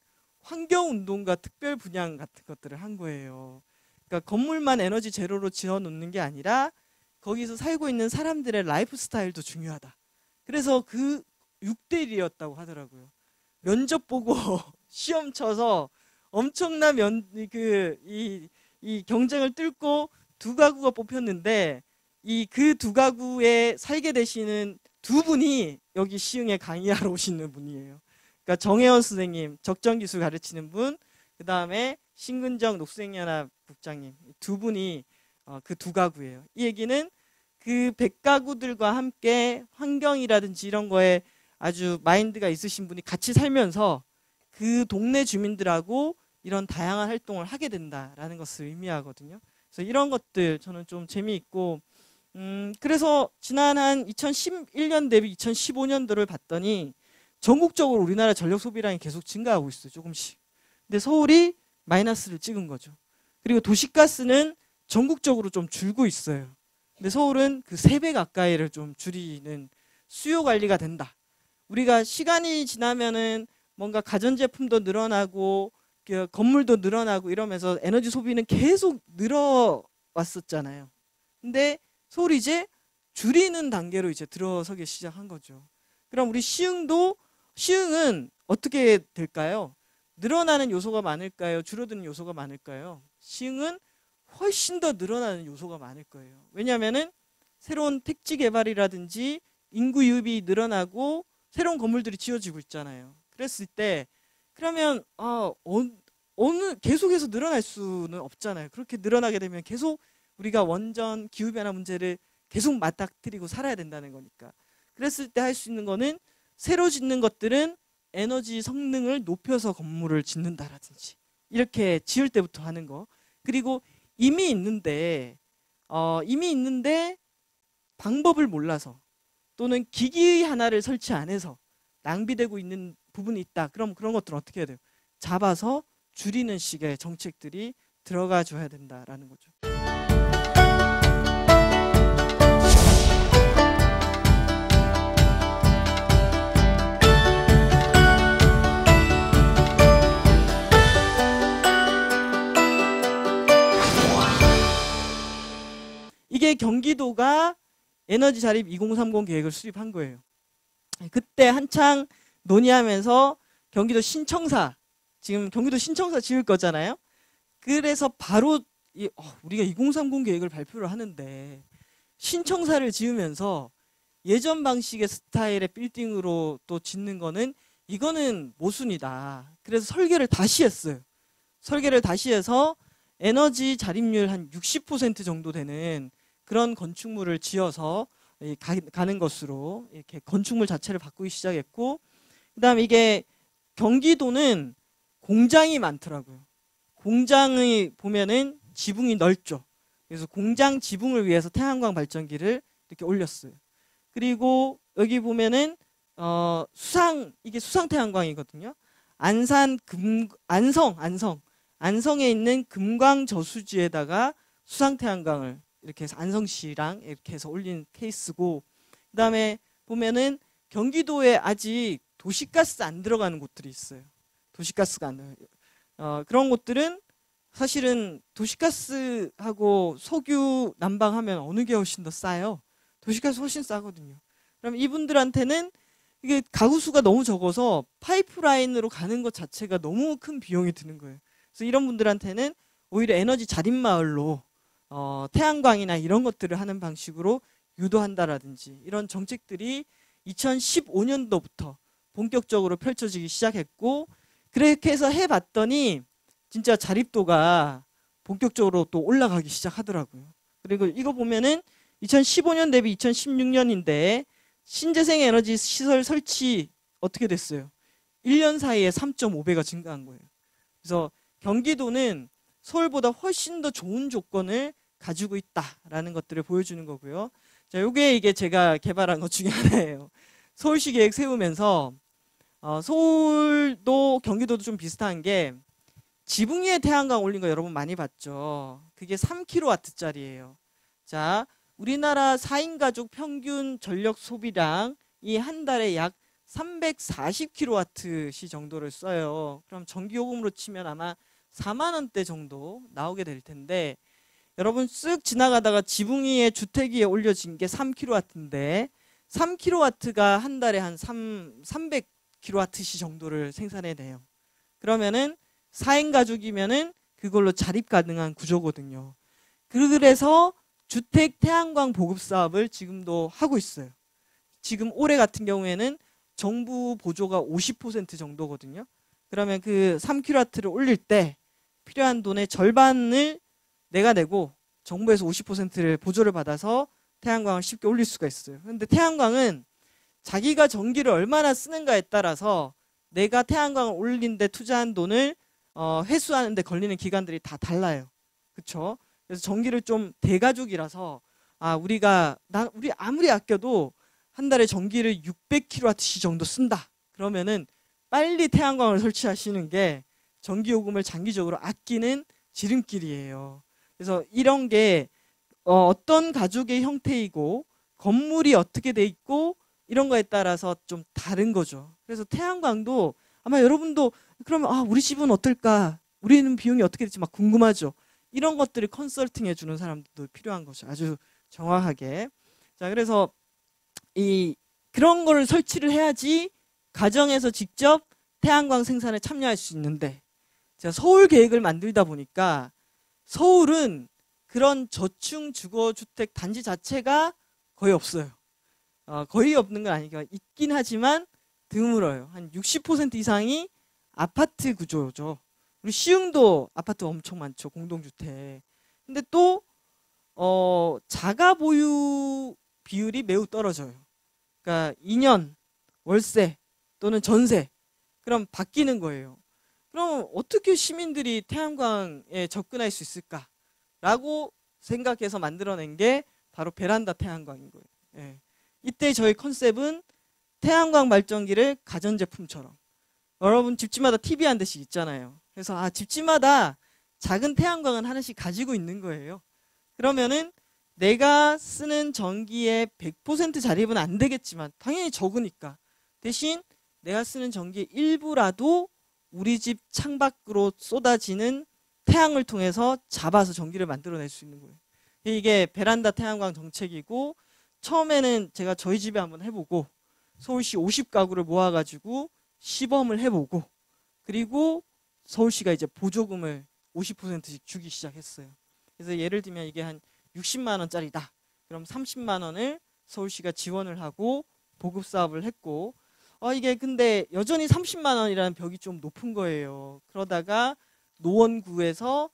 환경운동가 특별 분양 같은 것들을 한 거예요. 그러니까 건물만 에너지 제로로 지어 놓는 게 아니라 거기서 살고 있는 사람들의 라이프 스타일도 중요하다. 그래서 그 육 대 일이었다고 하더라고요. 면접 보고 시험 쳐서 엄청난 면, 그, 이, 이 경쟁을 뚫고 두 가구가 뽑혔는데 이 그 두 가구에 살게 되시는 두 분이 여기 시흥에 강의하러 오시는 분이에요. 그러니까 정혜원 선생님, 적정기술 가르치는 분, 그 다음에 신근정 녹색연합 국장님 두 분이 어, 그 두 가구예요. 이 얘기는 그 백 가구들과 함께 환경이라든지 이런 거에 아주 마인드가 있으신 분이 같이 살면서 그 동네 주민들하고 이런 다양한 활동을 하게 된다라는 것을 의미하거든요. 그래서 이런 것들 저는 좀 재미있고 음 그래서 지난 한 이천십일 년 대비 이천십오 년도를 봤더니 전국적으로 우리나라 전력 소비량이 계속 증가하고 있어요. 조금씩. 근데 서울이 마이너스를 찍은 거죠. 그리고 도시가스는 전국적으로 좀 줄고 있어요. 근데 서울은 그 세 배 가까이를 좀 줄이는 수요 관리가 된다. 우리가 시간이 지나면은 뭔가 가전제품도 늘어나고 건물도 늘어나고 이러면서 에너지 소비는 계속 늘어왔었잖아요. 근데 서울이 이제 줄이는 단계로 이제 들어서기 시작한 거죠. 그럼 우리 시흥도 시흥은 어떻게 될까요? 늘어나는 요소가 많을까요? 줄어드는 요소가 많을까요? 시흥은 훨씬 더 늘어나는 요소가 많을 거예요. 왜냐하면은 새로운 택지 개발이라든지 인구 유입이 늘어나고 새로운 건물들이 지어지고 있잖아요. 그랬을 때 그러면 아, 어, 어느 계속해서 늘어날 수는 없잖아요. 그렇게 늘어나게 되면 계속 우리가 원전 기후변화 문제를 계속 맞닥뜨리고 살아야 된다는 거니까. 그랬을 때 할 수 있는 거는 새로 짓는 것들은 에너지 성능을 높여서 건물을 짓는다라든지 이렇게 지을 때부터 하는 거. 그리고 이미 있는데 어, 이미 있는데 방법을 몰라서 또는 기기 하나를 설치 안 해서 낭비되고 있는 부분이 있다. 그럼 그런 것들은 어떻게 해야 돼요? 잡아서 줄이는 식의 정책들이 들어가 줘야 된다라는 거죠. 이게 경기도가 에너지 자립 이공삼공 계획을 수립한 거예요. 그때 한창 논의하면서 경기도 신청사, 지금 경기도 신청사 지을 거잖아요. 그래서 바로 이, 어, 우리가 이공삼공 계획을 발표를 하는데 신청사를 지으면서 예전 방식의 스타일의 빌딩으로 또 짓는 거는 이거는 모순이다. 그래서 설계를 다시 했어요. 설계를 다시 해서 에너지 자립률 한 육십 퍼센트 정도 되는 그런 건축물을 지어서 가는 것으로 이렇게 건축물 자체를 바꾸기 시작했고, 그 다음에 이게 경기도는 공장이 많더라고요. 공장이 보면은 지붕이 넓죠. 그래서 공장 지붕을 위해서 태양광 발전기를 이렇게 올렸어요. 그리고 여기 보면은 어 수상, 이게 수상 태양광이거든요. 안산 금 안성 안성 안성에 있는 금광 저수지에다가 수상 태양광을 이렇게 해서 안성시랑 이렇게 해서 올린 케이스고, 그 다음에 보면은 경기도에 아직 도시가스 안 들어가는 곳들이 있어요. 도시가스가 안 들어가요. 어, 그런 곳들은 사실은 도시가스하고 석유 난방하면 어느 게 훨씬 더 싸요? 도시가스 훨씬 싸거든요. 그럼 이분들한테는 이게 가구 수가 너무 적어서 파이프라인으로 가는 것 자체가 너무 큰 비용이 드는 거예요. 그래서 이런 분들한테는 오히려 에너지 자립 마을로 어, 태양광이나 이런 것들을 하는 방식으로 유도한다라든지 이런 정책들이 이천십오 년도부터 본격적으로 펼쳐지기 시작했고, 그렇게 해서 해봤더니 진짜 자립도가 본격적으로 또 올라가기 시작하더라고요. 그리고 이거 보면은 이천십오 년 대비 이천십육 년인데 신재생 에너지 시설 설치 어떻게 됐어요? 일 년 사이에 삼 점 오 배가 증가한 거예요. 그래서 경기도는 서울보다 훨씬 더 좋은 조건을 가지고 있다라는 것들을 보여주는 거고요. 자, 요게 이게 제가 개발한 것 중에 하나예요. 서울시 계획 세우면서 어, 서울도 경기도도 좀 비슷한 게 지붕 위에 태양광 올린 거 여러분 많이 봤죠? 그게 삼 킬로와트짜리예요. 자, 우리나라 사 인 가족 평균 전력 소비량이 한 달에 약 삼백사십 킬로와트시 정도를 써요. 그럼 전기요금으로 치면 아마 사만 원대 정도 나오게 될 텐데, 여러분 쓱 지나가다가 지붕 위에 주택 위에 올려진 게 삼 킬로와트인데 삼 킬로와트가 한 달에 한 삼백 킬로와트시 정도를 생산해내요. 그러면은 사 인 가족이면은 그걸로 자립 가능한 구조거든요. 그래서 주택 태양광 보급 사업을 지금도 하고 있어요. 지금 올해 같은 경우에는 정부 보조가 오십 퍼센트 정도거든요. 그러면 그 삼 킬로와트를 올릴 때 필요한 돈의 절반을 내가 내고 정부에서 오십 퍼센트를 보조를 받아서 태양광을 쉽게 올릴 수가 있어요. 근데 태양광은 자기가 전기를 얼마나 쓰는가에 따라서 내가 태양광을 올린 데 투자한 돈을 어, 회수하는 데 걸리는 기간들이 다 달라요. 그렇죠? 그래서 전기를 좀 대가족이라서 아 우리가 나 우리 아무리 아껴도 한 달에 전기를 육백 킬로와트시 정도 쓴다. 그러면은 빨리 태양광을 설치하시는 게 전기요금을 장기적으로 아끼는 지름길이에요. 그래서 이런 게 어, 어떤 가족의 형태이고 건물이 어떻게 돼 있고 이런 거에 따라서 좀 다른 거죠. 그래서 태양광도 아마 여러분도 그러면 아 우리 집은 어떨까? 우리는 비용이 어떻게 될지 막 궁금하죠. 이런 것들을 컨설팅 해주는 사람들도 필요한 거죠. 아주 정확하게. 자, 그래서 이 그런 거를 설치를 해야지 가정에서 직접 태양광 생산에 참여할 수 있는데, 제가 서울 계획을 만들다 보니까 서울은 그런 저층 주거주택 단지 자체가 거의 없어요. 어, 거의 없는 건 아니고 있긴 하지만 드물어요. 한 육십 퍼센트 이상이 아파트 구조죠. 우리 시흥도 아파트 엄청 많죠. 공동주택. 근데 또 어, 자가 보유 비율이 매우 떨어져요. 그러니까 이 년 월세 또는 전세, 그럼 바뀌는 거예요. 그럼 어떻게 시민들이 태양광에 접근할 수 있을까라고 생각해서 만들어낸 게 바로 베란다 태양광인 거예요. 예. 이때 저희 컨셉은 태양광 발전기를 가전제품처럼, 여러분 집집마다 티비 한 대씩 있잖아요. 그래서 아 집집마다 작은 태양광은 하나씩 가지고 있는 거예요. 그러면은 내가 쓰는 전기의 백 퍼센트 자립은 안 되겠지만 당연히 적으니까 대신 내가 쓰는 전기의 일부라도 우리 집 창밖으로 쏟아지는 태양을 통해서 잡아서 전기를 만들어낼 수 있는 거예요. 이게 베란다 태양광 정책이고, 처음에는 제가 저희 집에 한번 해보고 서울시 오십 가구를 모아가지고 시범을 해보고, 그리고 서울시가 이제 보조금을 오십 퍼센트씩 주기 시작했어요. 그래서 예를 들면 이게 한 육십만 원짜리다. 그럼 삼십만 원을 서울시가 지원을 하고 보급 사업을 했고, 어 이게 근데 여전히 삼십만 원이라는 벽이 좀 높은 거예요. 그러다가 노원구에서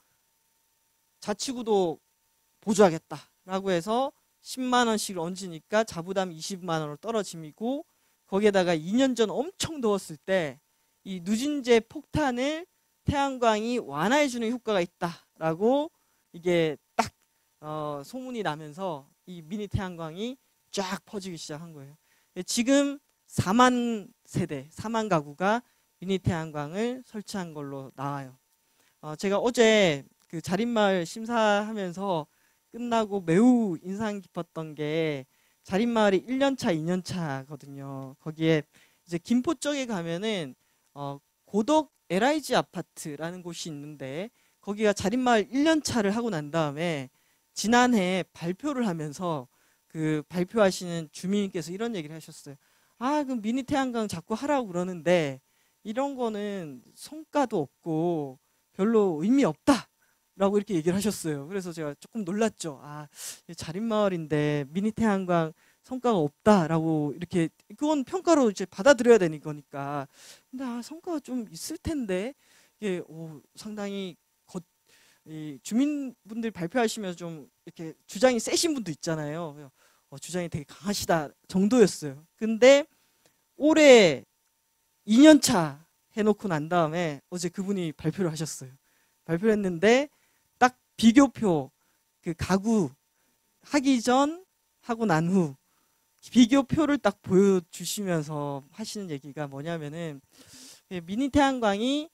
자치구도 보조하겠다라고 해서 십만 원씩 얹으니까 자부담 이십만 원으로 떨어지고, 거기에다가 이 년 전 엄청 더웠을 때 이 누진제 폭탄을 태양광이 완화해주는 효과가 있다라고 이게 딱 어, 소문이 나면서 이 미니 태양광이 쫙 퍼지기 시작한 거예요. 지금 사만 세대, 사만 가구가 미니 태양광을 설치한 걸로 나와요. 어, 제가 어제 그 자립마을 심사하면서 끝나고 매우 인상 깊었던 게, 자립마을이 일 년 차, 이 년 차거든요. 거기에 이제 김포 쪽에 가면은 어, 고덕 엘아이지 아파트라는 곳이 있는데 거기가 자립마을 일 년 차를 하고 난 다음에 지난해 발표를 하면서 그 발표하시는 주민께서 이런 얘기를 하셨어요. 아, 그 미니 태양광 자꾸 하라고 그러는데 이런 거는 성과도 없고 별로 의미 없다 라고 이렇게 얘기를 하셨어요. 그래서 제가 조금 놀랐죠. 아, 자립마을인데 미니 태양광 성과가 없다라고 이렇게, 그건 평가로 이제 받아들여야 되는 거니까. 근데 아, 성과가 좀 있을 텐데 이게 오, 상당히 거, 이 주민분들 발표하시면서 좀 이렇게 주장이 세신 분도 있잖아요. 어, 주장이 되게 강하시다 정도였어요. 근데 올해 이 년 차 해놓고 난 다음에 어제 그분이 발표를 하셨어요. 발표를 했는데 딱 비교표, 그 가구 하기 전 하고 난 후 비교표를 딱 보여주시면서 하시는 얘기가 뭐냐면은 미니 태양광이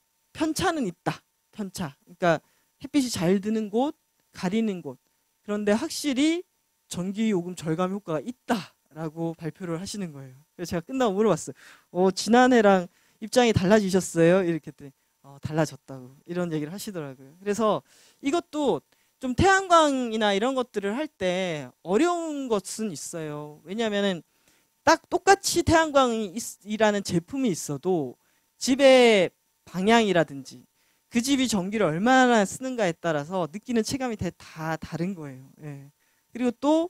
편차는 있다. 편차. 그러니까 햇빛이 잘 드는 곳, 가리는 곳. 그런데 확실히 전기요금 절감 효과가 있다라고 발표를 하시는 거예요. 그래서 제가 끝나고 물어봤어요. 어, 지난해랑 입장이 달라지셨어요? 이렇게 했더니 어, 달라졌다고 이런 얘기를 하시더라고요. 그래서 이것도 좀 태양광이나 이런 것들을 할 때 어려운 것은 있어요. 왜냐하면은 딱 똑같이 태양광이라는 제품이 있어도 집의 방향이라든지 그 집이 전기를 얼마나 쓰는가에 따라서 느끼는 체감이 다 다른 거예요. 예. 그리고 또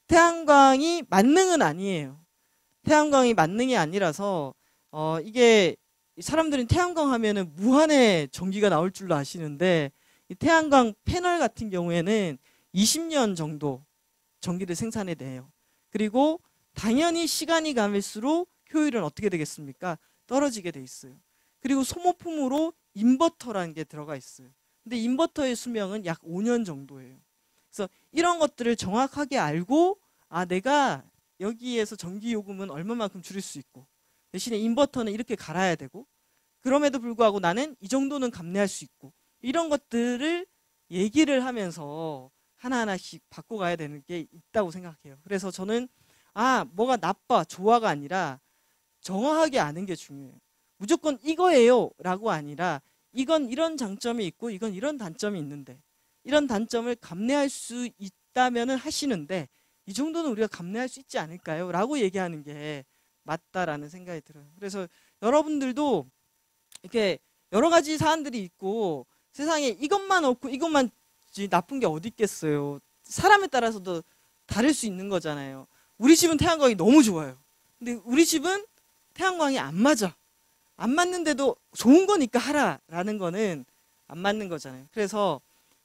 태양광이 만능은 아니에요. 태양광이 만능이 아니라서 어 이게 사람들은 태양광 하면은 무한의 전기가 나올 줄로 아시는데 이 태양광 패널 같은 경우에는 이십 년 정도 전기를 생산해내요. 그리고 당연히 시간이 가면수록 효율은 어떻게 되겠습니까? 떨어지게 돼 있어요. 그리고 소모품으로 인버터라는 게 들어가 있어요. 근데 인버터의 수명은 약 오 년 정도예요. 그래서 이런 것들을 정확하게 알고 아, 내가 여기에서 전기 요금은 얼마만큼 줄일 수 있고 대신에 인버터는 이렇게 갈아야 되고 그럼에도 불구하고 나는 이 정도는 감내할 수 있고 이런 것들을 얘기를 하면서 하나하나씩 바꿔가야 되는 게 있다고 생각해요. 그래서 저는 아, 뭐가 나빠, 좋아가 아니라 정확하게 아는 게 중요해요. 무조건 이거예요 라고 아니라 이건 이런 장점이 있고 이건 이런 단점이 있는데 이런 단점을 감내할 수 있다면 하시는데 이 정도는 우리가 감내할 수 있지 않을까요? 라고 얘기하는 게 맞다라는 생각이 들어요. 그래서 여러분들도 이렇게 여러 가지 사안들이 있고 세상에 이것만 없고 이것만 나쁜 게 어디 있겠어요. 사람에 따라서도 다를 수 있는 거잖아요. 우리 집은 태양광이 너무 좋아요. 근데 우리 집은 태양광이 안 맞아. 안 맞는데도 좋은 거니까 하라라는 거는 안 맞는 거잖아요. 그래서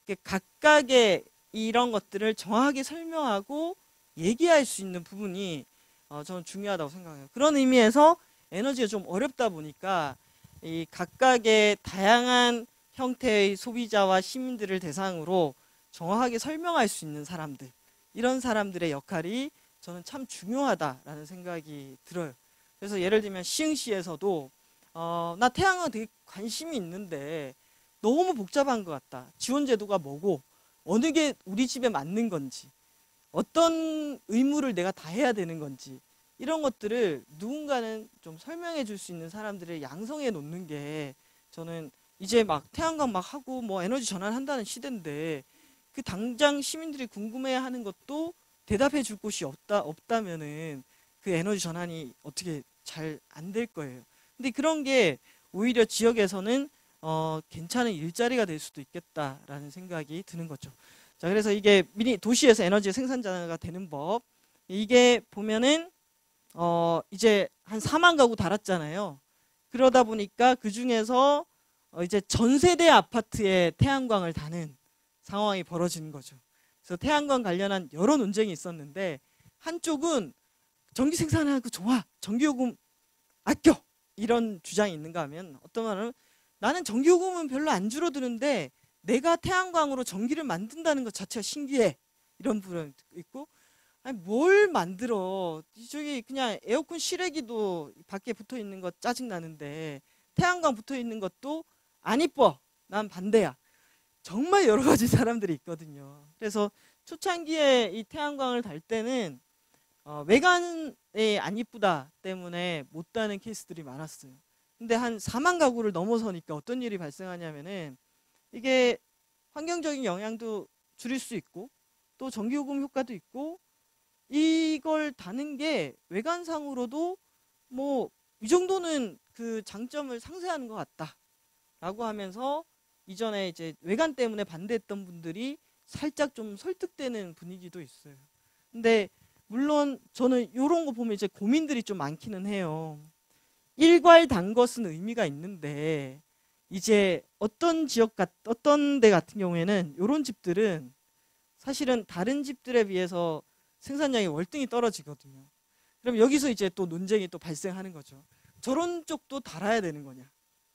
각각의 이런 것들을 정확하게 설명하고 얘기할 수 있는 부분이 어, 저는 중요하다고 생각해요. 그런 의미에서 에너지가 좀 어렵다 보니까 이 각각의 다양한 형태의 소비자와 시민들을 대상으로 정확하게 설명할 수 있는 사람들, 이런 사람들의 역할이 저는 참 중요하다라는 생각이 들어요. 그래서 예를 들면 시흥시에서도 어, 나 태양광 되게 관심이 있는데 너무 복잡한 것 같다. 지원제도가 뭐고 어느 게 우리 집에 맞는 건지 어떤 의무를 내가 다 해야 되는 건지 이런 것들을 누군가는 좀 설명해 줄 수 있는 사람들을 양성해 놓는 게 저는 이제 막 태양광 막 하고 뭐 에너지 전환한다는 시대인데 그 당장 시민들이 궁금해 하는 것도 대답해 줄 곳이 없다, 없다면은 그 에너지 전환이 어떻게 잘 안 될 거예요. 근데 그런 게 오히려 지역에서는 어, 괜찮은 일자리가 될 수도 있겠다라는 생각이 드는 거죠. 자, 그래서 이게 미니 도시에서 에너지 생산자가 되는 법, 이게 보면은 어, 이제 한 사만 가구 달았잖아요. 그러다 보니까 그 중에서 어, 이제 전 세대 아파트에 태양광을 다는 상황이 벌어지는 거죠. 그래서 태양광 관련한 여러 논쟁이 있었는데 한쪽은 전기 생산하고 좋아, 전기요금 아껴, 이런 주장이 있는가 하면 어떤 말은 나는 전기요금은 별로 안 줄어드는데 내가 태양광으로 전기를 만든다는 것 자체가 신기해, 이런 분이 있고, 아니 뭘 만들어, 저기 그냥 에어컨 실외기도 밖에 붙어 있는 거 짜증 나는데 태양광 붙어 있는 것도 안 이뻐, 난 반대야. 정말 여러 가지 사람들이 있거든요. 그래서 초창기에 이 태양광을 달 때는 어, 외관이 안 이쁘다 때문에 못 다는 케이스들이 많았어요. 근데 한 사만 가구를 넘어서니까 어떤 일이 발생하냐면은 이게 환경적인 영향도 줄일 수 있고 또 전기요금 효과도 있고 이걸 다는 게 외관상으로도 뭐 이 정도는 그 장점을 상쇄하는 것 같다라고 하면서 이전에 이제 외관 때문에 반대했던 분들이 살짝 좀 설득되는 분위기도 있어요. 근데 물론 저는 이런 거 보면 이제 고민들이 좀 많기는 해요. 일괄 단 것은 의미가 있는데 이제 어떤 지역 같 어떤 데 같은 경우에는 이런 집들은 사실은 다른 집들에 비해서 생산량이 월등히 떨어지거든요. 그럼 여기서 이제 또 논쟁이 또 발생하는 거죠. 저런 쪽도 달아야 되는 거냐?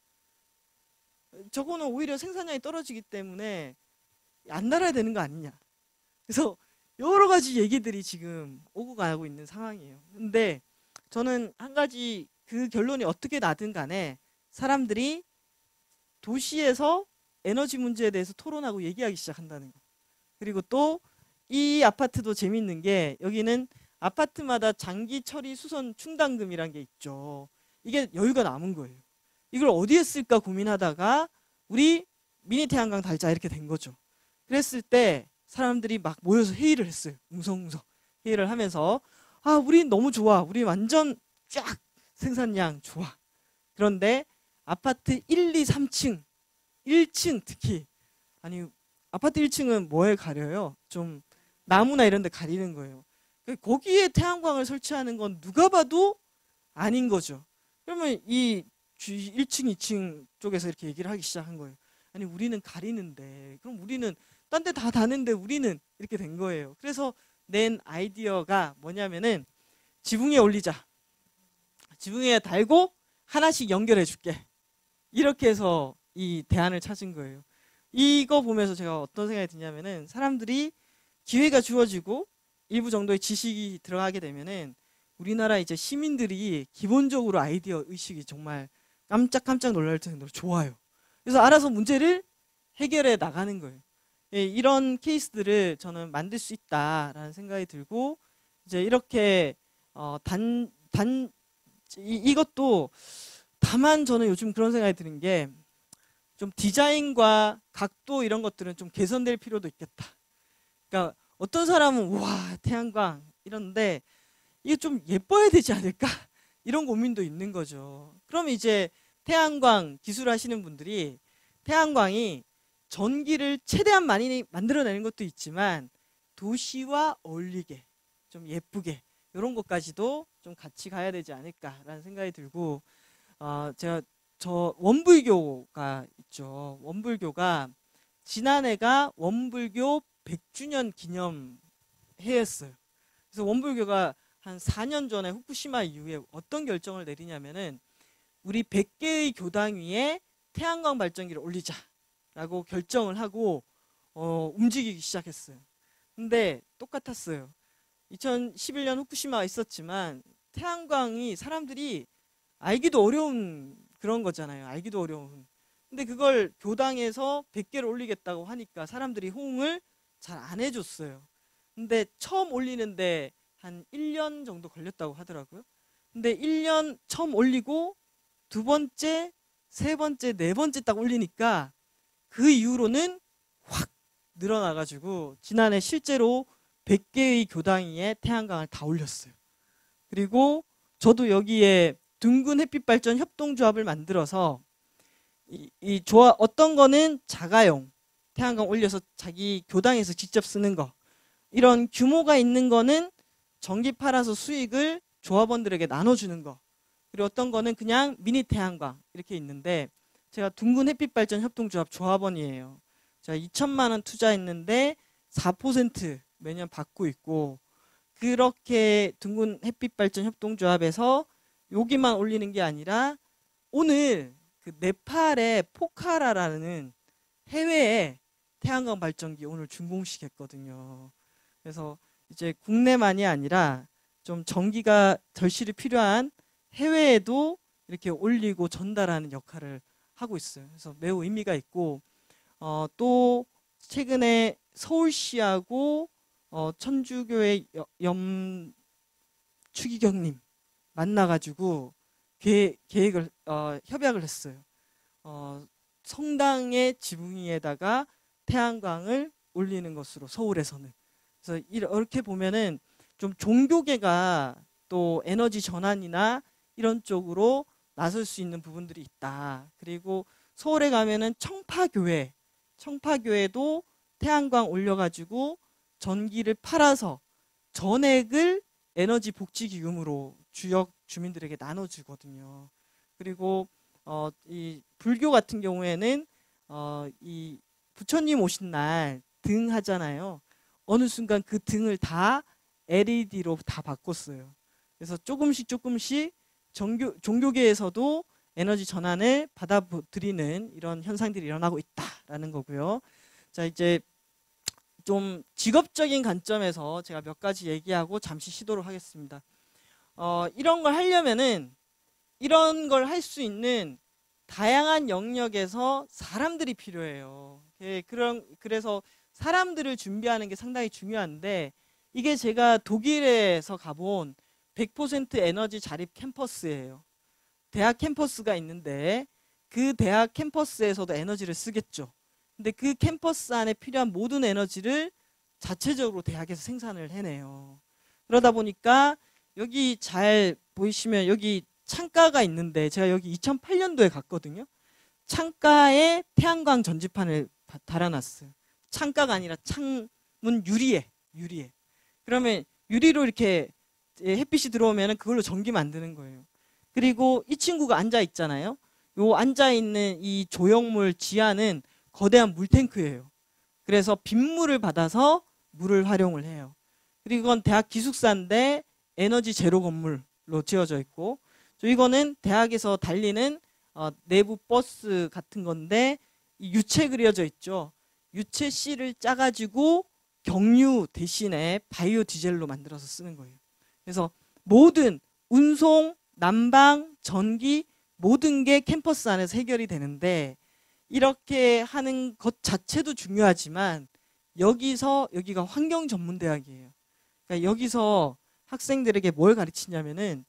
저거는 오히려 생산량이 떨어지기 때문에 안 달아야 되는 거 아니냐? 그래서 여러 가지 얘기들이 지금 오고 가고 있는 상황이에요. 근데 저는 한 가지 그 결론이 어떻게 나든 간에 사람들이 도시에서 에너지 문제에 대해서 토론하고 얘기하기 시작한다는 거. 그리고 또 이 아파트도 재밌는 게 여기는 아파트마다 장기 처리 수선 충당금이란 게 있죠. 이게 여유가 남은 거예요. 이걸 어디에 쓸까 고민하다가 우리 미니 태양광 달자 이렇게 된 거죠. 그랬을 때 사람들이 막 모여서 회의를 했어요. 웅성웅성 회의를 하면서 아 우리 너무 좋아. 우리 완전 쫙 생산량 좋아. 그런데 아파트 일, 이, 삼 층 일 층 특히 아니 아파트 일 층은 뭐에 가려요? 좀 나무나 이런 데 가리는 거예요. 거기에 태양광을 설치하는 건 누가 봐도 아닌 거죠. 그러면 이 일 층, 이 층 쪽에서 이렇게 얘기를 하기 시작한 거예요. 아니 우리는 가리는데 그럼 우리는 딴 데 다 다는데 우리는 이렇게 된 거예요. 그래서 낸 아이디어가 뭐냐면은 지붕 위에 올리자. 지붕 위에 달고 하나씩 연결해 줄게. 이렇게 해서 이 대안을 찾은 거예요. 이거 보면서 제가 어떤 생각이 드냐면은 사람들이 기회가 주어지고 일부 정도의 지식이 들어가게 되면은 우리나라 이제 시민들이 기본적으로 아이디어 의식이 정말 깜짝깜짝 놀랄 정도로 좋아요. 그래서 알아서 문제를 해결해 나가는 거예요. 예, 이런 케이스들을 저는 만들 수 있다라는 생각이 들고 이제 이렇게 어, 단, 단 이, 이것도 다만 저는 요즘 그런 생각이 드는 게 좀 디자인과 각도 이런 것들은 좀 개선될 필요도 있겠다. 그러니까 어떤 사람은 우와 태양광 이런데 이게 좀 예뻐야 되지 않을까? 이런 고민도 있는 거죠. 그럼 이제 태양광 기술 하시는 분들이 태양광이 전기를 최대한 많이 만들어내는 것도 있지만 도시와 어울리게 좀 예쁘게 이런 것까지도 좀 같이 가야 되지 않을까라는 생각이 들고 어, 제가 저 원불교가 있죠. 원불교가 지난해가 원불교 백 주년 기념 해였어요. 그래서 원불교가 한 사 년 전에 후쿠시마 이후에 어떤 결정을 내리냐면은 우리 백 개의 교당 위에 태양광 발전기를 올리자라고 결정을 하고 어, 움직이기 시작했어요. 근데 똑같았어요. 이천십일 년 후쿠시마가 있었지만 태양광이 사람들이 알기도 어려운 그런 거잖아요. 알기도 어려운. 근데 그걸 교당에서 백 개를 올리겠다고 하니까 사람들이 호응을 잘 안 해줬어요. 근데 처음 올리는데 한 일 년 정도 걸렸다고 하더라고요. 근데 일 년 처음 올리고 두 번째, 세 번째, 네 번째 딱 올리니까 그 이후로는 확 늘어나가지고 지난해 실제로 백 개의 교당 위에 태양광을 다 올렸어요. 그리고 저도 여기에 둥근 햇빛 발전 협동조합을 만들어서 이, 이 조합 어떤 거는 자가용 태양광 올려서 자기 교당에서 직접 쓰는 거 이런 규모가 있는 거는 전기 팔아서 수익을 조합원들에게 나눠주는 거 그리고 어떤 거는 그냥 미니 태양광 이렇게 있는데 제가 둥근 햇빛 발전 협동조합 조합원이에요. 제가 이천만 원 투자했는데 사 퍼센트 매년 받고 있고 그렇게 둥근 햇빛 발전 협동조합에서 여기만 올리는 게 아니라 오늘 그 네팔의 포카라라는 해외에 태양광 발전기 오늘 준공식 했거든요. 그래서 이제 국내만이 아니라 좀 전기가 절실히 필요한 해외에도 이렇게 올리고 전달하는 역할을 하고 있어요. 그래서 매우 의미가 있고 어, 또 최근에 서울시하고 어, 천주교의 염 추기경님 만나가지고 계획, 계획을 어, 협약을 했어요. 어, 성당의 지붕 위에다가 태양광을 올리는 것으로 서울에서는. 그래서 이렇게 보면은 좀 종교계가 또 에너지 전환이나 이런 쪽으로 나설 수 있는 부분들이 있다. 그리고 서울에 가면은 청파교회, 청파교회도 태양광 올려가지고 전기를 팔아서 전액을 에너지 복지 기금으로 지역 주민들에게 나눠주거든요. 그리고 어, 이 불교 같은 경우에는 어, 이 부처님 오신 날 등 하잖아요. 어느 순간 그 등을 다 엘이디로 다 바꿨어요. 그래서 조금씩 조금씩 종교, 종교계에서도 에너지 전환을 받아들이는 이런 현상들이 일어나고 있다라는 거고요. 자, 이제 좀 직업적인 관점에서 제가 몇 가지 얘기하고 잠시 쉬도록 하겠습니다. 어, 이런 걸 하려면은 이런 걸 할 수 있는 다양한 영역에서 사람들이 필요해요. 예, 그런, 그래서 사람들을 준비하는 게 상당히 중요한데, 이게 제가 독일에서 가본 백 퍼센트 에너지 자립 캠퍼스예요. 대학 캠퍼스가 있는데 그 대학 캠퍼스에서도 에너지를 쓰겠죠. 근데 그 캠퍼스 안에 필요한 모든 에너지를 자체적으로 대학에서 생산을 해내요. 그러다 보니까 여기 잘 보이시면 여기 창가가 있는데, 제가 여기 이천팔 년도에 갔거든요. 창가에 태양광 전지판을 달아놨어요. 창가가 아니라 창문 유리에, 유리에. 그러면 유리로 이렇게 햇빛이 들어오면 그걸로 전기 만드는 거예요. 그리고 이 친구가 앉아 있잖아요. 요 앉아 있는 이 조형물 지하는 거대한 물탱크예요. 그래서 빗물을 받아서 물을 활용을 해요. 그리고 이건 대학 기숙사인데 에너지 제로 건물로 지어져 있고, 이거는 대학에서 달리는 어, 내부 버스 같은 건데, 이 유체 그려져 있죠. 유체 씨를 짜가지고 경유 대신에 바이오 디젤로 만들어서 쓰는 거예요. 그래서 모든 운송, 난방, 전기 모든 게 캠퍼스 안에서 해결이 되는데, 이렇게 하는 것 자체도 중요하지만 여기서, 여기가 환경전문대학이에요. 그러니까 여기서 학생들에게 뭘 가르치냐면은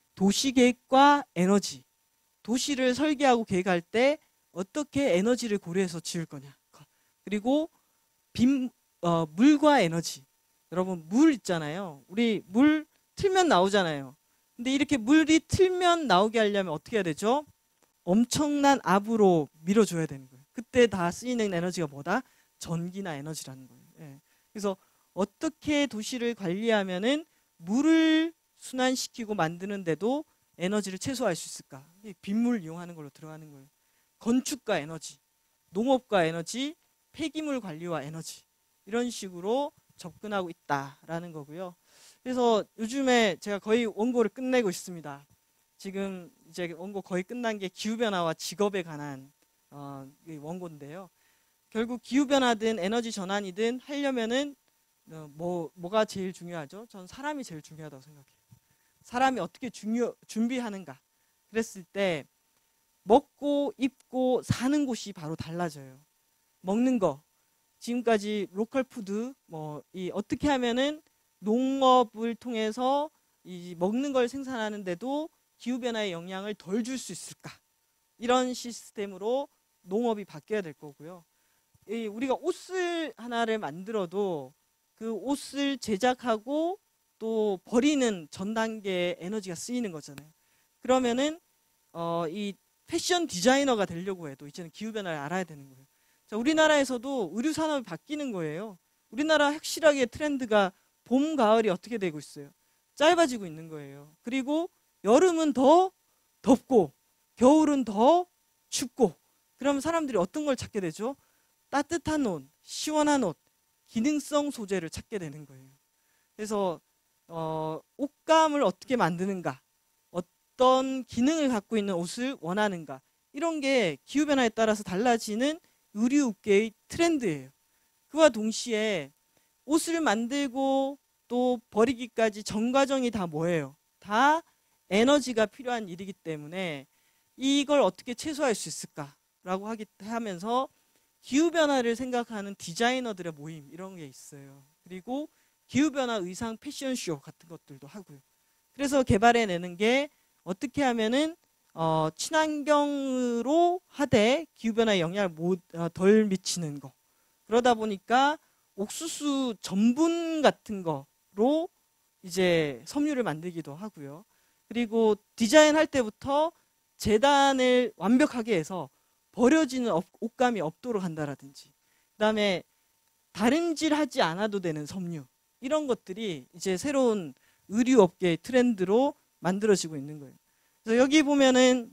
도시계획과 에너지, 도시를 설계하고 계획할 때 어떻게 에너지를 고려해서 지을 거냐, 그리고 빈, 어, 물과 에너지. 여러분 물 있잖아요. 우리 물 틀면 나오잖아요. 근데 이렇게 물이 틀면 나오게 하려면 어떻게 해야 되죠? 엄청난 압으로 밀어줘야 되는 거예요. 그때 다 쓰이는 에너지가 뭐다? 전기나 에너지라는 거예요. 예. 그래서 어떻게 도시를 관리하면은 물을 순환시키고 만드는데도 에너지를 최소화할 수 있을까? 빗물 이용하는 걸로 들어가는 거예요. 건축과 에너지, 농업과 에너지, 폐기물 관리와 에너지, 이런 식으로 접근하고 있다라는 거고요. 그래서 요즘에 제가 거의 원고를 끝내고 있습니다. 지금 이제 원고 거의 끝난 게 기후변화와 직업에 관한 어, 원고인데요. 결국 기후변화든 에너지 전환이든 하려면은 어, 뭐, 뭐가 제일 중요하죠? 저는 사람이 제일 중요하다고 생각해요. 사람이 어떻게 중요, 준비하는가. 그랬을 때 먹고 입고 사는 곳이 바로 달라져요. 먹는 거, 지금까지 로컬 푸드, 뭐 이 어떻게 하면은 농업을 통해서 이 먹는 걸 생산하는데도 기후변화의 영향을 덜 줄 수 있을까? 이런 시스템으로 농업이 바뀌어야 될 거고요. 이 우리가 옷을 하나를 만들어도 그 옷을 제작하고 또 버리는 전 단계에 에너지가 쓰이는 거잖아요. 그러면은 어, 이 패션 디자이너가 되려고 해도 이제는 기후변화를 알아야 되는 거예요. 자, 우리나라에서도 의류 산업이 바뀌는 거예요. 우리나라 확실하게 트렌드가 봄, 가을이 어떻게 되고 있어요? 짧아지고 있는 거예요. 그리고 여름은 더 덥고 겨울은 더 춥고, 그러면 사람들이 어떤 걸 찾게 되죠? 따뜻한 옷, 시원한 옷, 기능성 소재를 찾게 되는 거예요. 그래서 어, 옷감을 어떻게 만드는가, 어떤 기능을 갖고 있는 옷을 원하는가, 이런 게 기후변화에 따라서 달라지는 의류업계의 트렌드예요. 그와 동시에 옷을 만들고 또 버리기까지 전 과정이 다 뭐예요? 다 에너지가 필요한 일이기 때문에 이걸 어떻게 최소화할 수 있을까라고 하기, 하면서 기후변화를 생각하는 디자이너들의 모임, 이런 게 있어요. 그리고 기후변화 의상 패션쇼 같은 것들도 하고요. 그래서 개발해내는 게 어떻게 하면은 어, 친환경으로 하되 기후변화에 영향을 못, 어, 덜 미치는 거. 그러다 보니까 옥수수 전분 같은 거로 이제 섬유를 만들기도 하고요. 그리고 디자인할 때부터 재단을 완벽하게 해서 버려지는 옷감이 없도록 한다라든지, 그다음에 다림질하지 않아도 되는 섬유, 이런 것들이 이제 새로운 의류업계의 트렌드로 만들어지고 있는 거예요. 그래서 여기 보면은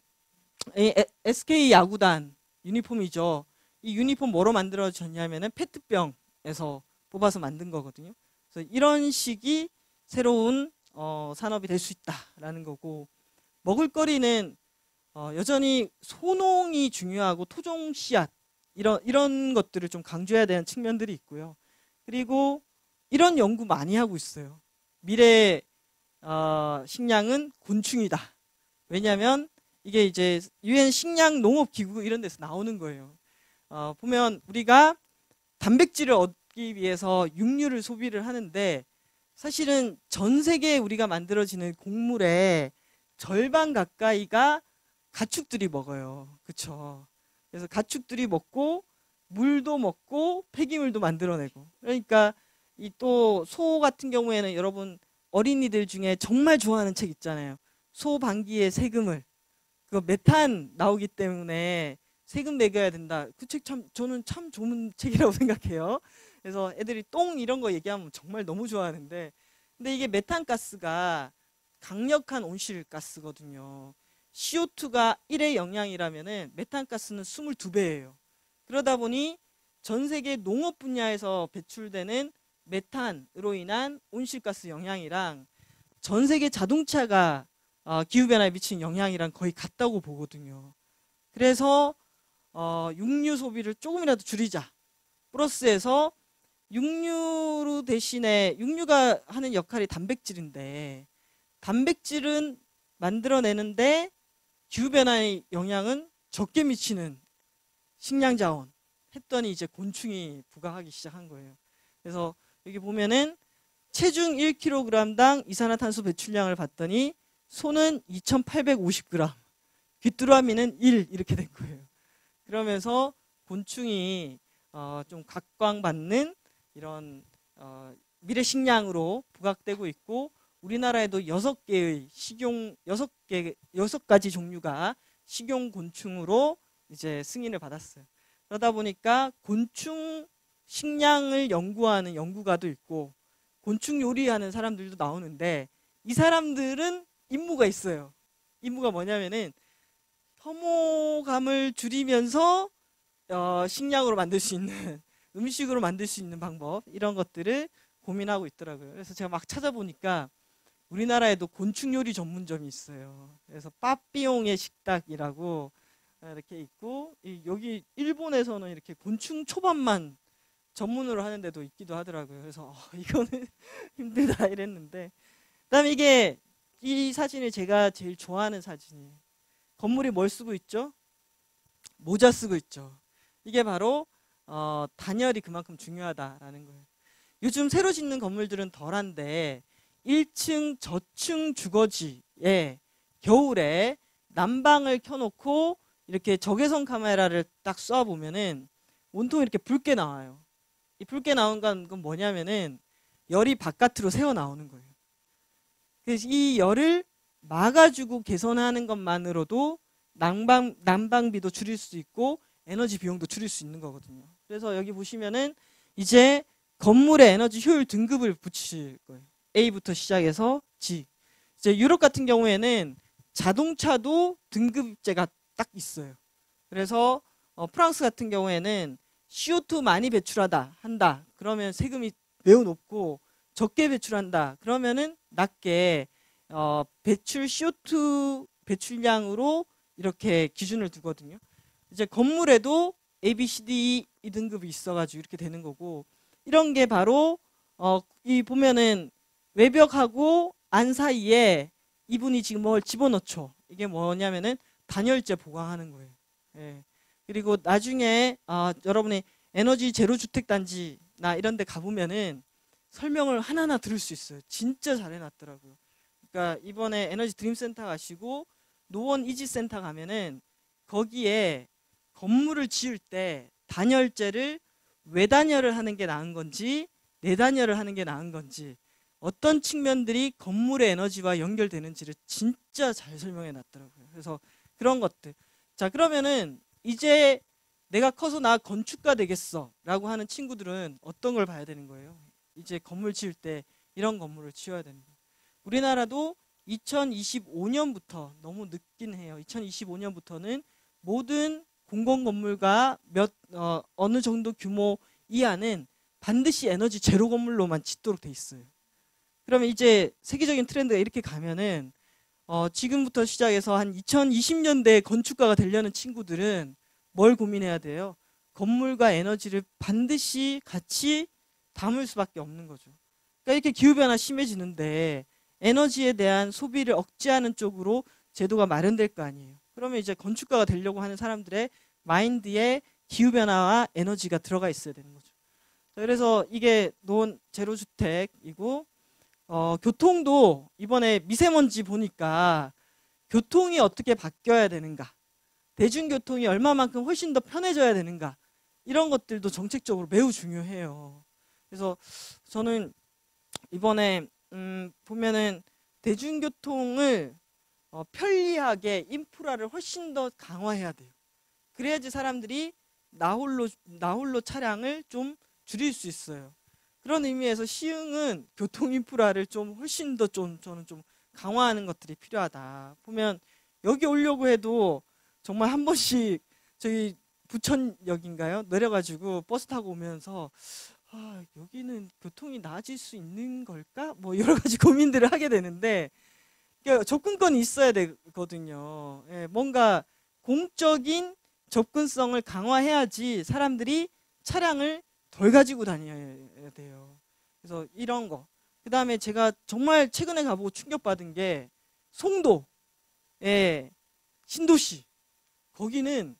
에스케이 야구단 유니폼이죠. 이 유니폼 뭐로 만들어졌냐면은 페트병에서 뽑아서 만든 거거든요. 그래서 이런 식이 새로운 어, 산업이 될 수 있다라는 거고, 먹을거리는 어, 여전히 소농이 중요하고 토종 씨앗, 이런 이런 것들을 좀 강조해야 되는 측면들이 있고요. 그리고 이런 연구 많이 하고 있어요. 미래 어, 식량은 곤충이다. 왜냐하면 이게 이제 유엔 식량 농업 기구 이런 데서 나오는 거예요. 어, 보면 우리가 단백질을 얻기 위해서 육류를 소비를 하는데, 사실은 전 세계에 우리가 만들어지는 곡물의 절반 가까이가 가축들이 먹어요. 그쵸? 그래서 가축들이 먹고 물도 먹고 폐기물도 만들어내고, 그러니까 이 또 소 같은 경우에는 여러분 어린이들 중에 정말 좋아하는 책 있잖아요. 소 방귀의 세금을, 그거 메탄 나오기 때문에 세금 매겨야 된다. 그 책 참 저는 참 좋은 책이라고 생각해요. 그래서 애들이 똥 이런 거 얘기하면 정말 너무 좋아하는데, 근데 이게 메탄가스가 강력한 온실가스거든요. 씨오투가 일의 영향이라면은 메탄가스는 이십이 배예요. 그러다 보니 전 세계 농업 분야에서 배출되는 메탄으로 인한 온실가스 영향이랑 전 세계 자동차가 어, 기후변화에 미치는 영향이랑 거의 같다고 보거든요. 그래서 어, 육류 소비를 조금이라도 줄이자. 플러스해서 육류 대신에, 육류가 하는 역할이 단백질인데, 단백질은 만들어내는데 기후변화의 영향은 적게 미치는 식량자원 했더니 이제 곤충이 부각하기 시작한 거예요. 그래서 여기 보면은 체중 일 킬로그램당 이산화탄소 배출량을 봤더니 소는 이천팔백오십 그램, 귀뚜라미는 일, 이렇게 된 거예요. 그러면서 곤충이 어, 좀 각광받는 이런 어, 미래 식량으로 부각되고 있고, 우리나라에도 여섯 개의 식용 여섯 개 여섯 가지 종류가 식용 곤충으로 이제 승인을 받았어요. 그러다 보니까 곤충 식량을 연구하는 연구가도 있고 곤충 요리하는 사람들도 나오는데, 이 사람들은 임무가 있어요. 임무가 뭐냐면은 혐오감을 줄이면서 어, 식량으로 만들 수 있는 음식으로 만들 수 있는 방법, 이런 것들을 고민하고 있더라고요. 그래서 제가 막 찾아보니까 우리나라에도 곤충 요리 전문점이 있어요. 그래서 빠삐용의 식탁이라고 이렇게 있고, 여기 일본에서는 이렇게 곤충 초밥만 전문으로 하는 데도 있기도 하더라고요. 그래서 어, 이거는 힘들다 이랬는데, 그다음에 이게 이 사진이 제가 제일 좋아하는 사진이에요. 건물이 뭘 쓰고 있죠? 모자 쓰고 있죠. 이게 바로 어, 단열이 그만큼 중요하다라는 거예요. 요즘 새로 짓는 건물들은 덜한데 일 층 저층 주거지에 겨울에 난방을 켜놓고 이렇게 적외선 카메라를 딱 쏴보면은 온통 이렇게 붉게 나와요. 이 붉게 나온 건 뭐냐면은 열이 바깥으로 새어 나오는 거예요. 그래서 이 열을 막아주고 개선하는 것만으로도 난방, 난방비도 줄일 수 있고 에너지 비용도 줄일 수 있는 거거든요. 그래서 여기 보시면은 이제 건물의 에너지 효율 등급을 붙이실 거예요. A부터 시작해서 G. 이제 유럽 같은 경우에는 자동차도 등급제가 딱 있어요. 그래서 어, 프랑스 같은 경우에는 씨오투 많이 배출하다 한다 그러면 세금이 매우 높고, 적게 배출한다 그러면은 낮게 어, 배출 씨오투 배출량으로 이렇게 기준을 두거든요. 이제 건물에도 A, B, C, D, E 등급이 있어가지고 이렇게 되는 거고, 이런 게 바로 어, 이 보면은 외벽하고 안 사이에 이분이 지금 뭘 집어넣죠. 이게 뭐냐면은 단열재 보강하는 거예요. 예. 그리고 나중에 아, 여러분이 에너지 제로 주택 단지나 이런 데 가보면은 설명을 하나하나 들을 수 있어요. 진짜 잘 해놨더라고요. 그러니까 이번에 에너지 드림 센터 가시고 노원 이지센터 가면은 거기에 건물을 지을 때 단열재를 외단열을 하는 게 나은 건지 내단열을 하는 게 나은 건지 어떤 측면들이 건물의 에너지와 연결되는지를 진짜 잘 설명해 놨더라고요. 그래서 그런 것들. 자, 그러면은 이제 내가 커서 나 건축가 되겠어 라고 하는 친구들은 어떤 걸 봐야 되는 거예요? 이제 건물 지을 때 이런 건물을 지어야 되는 거예요. 우리나라도 이천이십오 년부터 너무 늦긴 해요. 이천이십오 년부터는 모든 공공건물과 몇 어, 어느 정도 규모 이하는 반드시 에너지 제로 건물로만 짓도록 돼 있어요. 그러면 이제 세계적인 트렌드가 이렇게 가면은 어, 지금부터 시작해서 한 이천이십 년대 건축가가 되려는 친구들은 뭘 고민해야 돼요? 건물과 에너지를 반드시 같이 담을 수밖에 없는 거죠. 그러니까 이렇게 기후변화 심해지는데 에너지에 대한 소비를 억제하는 쪽으로 제도가 마련될 거 아니에요. 그러면 이제 건축가가 되려고 하는 사람들의 마인드에 기후변화와 에너지가 들어가 있어야 되는 거죠. 그래서 이게 노원 제로주택이고 어, 교통도 이번에 미세먼지 보니까 교통이 어떻게 바뀌어야 되는가, 대중교통이 얼마만큼 훨씬 더 편해져야 되는가, 이런 것들도 정책적으로 매우 중요해요. 그래서 저는 이번에 음, 보면은 대중교통을 어, 편리하게 인프라를 훨씬 더 강화해야 돼요. 그래야지 사람들이 나홀로 나홀로 차량을 좀 줄일 수 있어요. 그런 의미에서 시흥은 교통 인프라를 좀 훨씬 더 좀 저는 좀 강화하는 것들이 필요하다. 보면 여기 오려고 해도 정말 한 번씩 저희 부천역인가요? 내려가지고 버스 타고 오면서 아, 여기는 교통이 나아질 수 있는 걸까? 뭐 여러 가지 고민들을 하게 되는데 그러니까 접근권이 있어야 되거든요. 예, 뭔가 공적인 접근성을 강화해야지 사람들이 차량을 덜 가지고 다녀야 돼요. 그래서 이런 거. 그 다음에 제가 정말 최근에 가보고 충격받은 게 송도, 예, 신도시. 거기는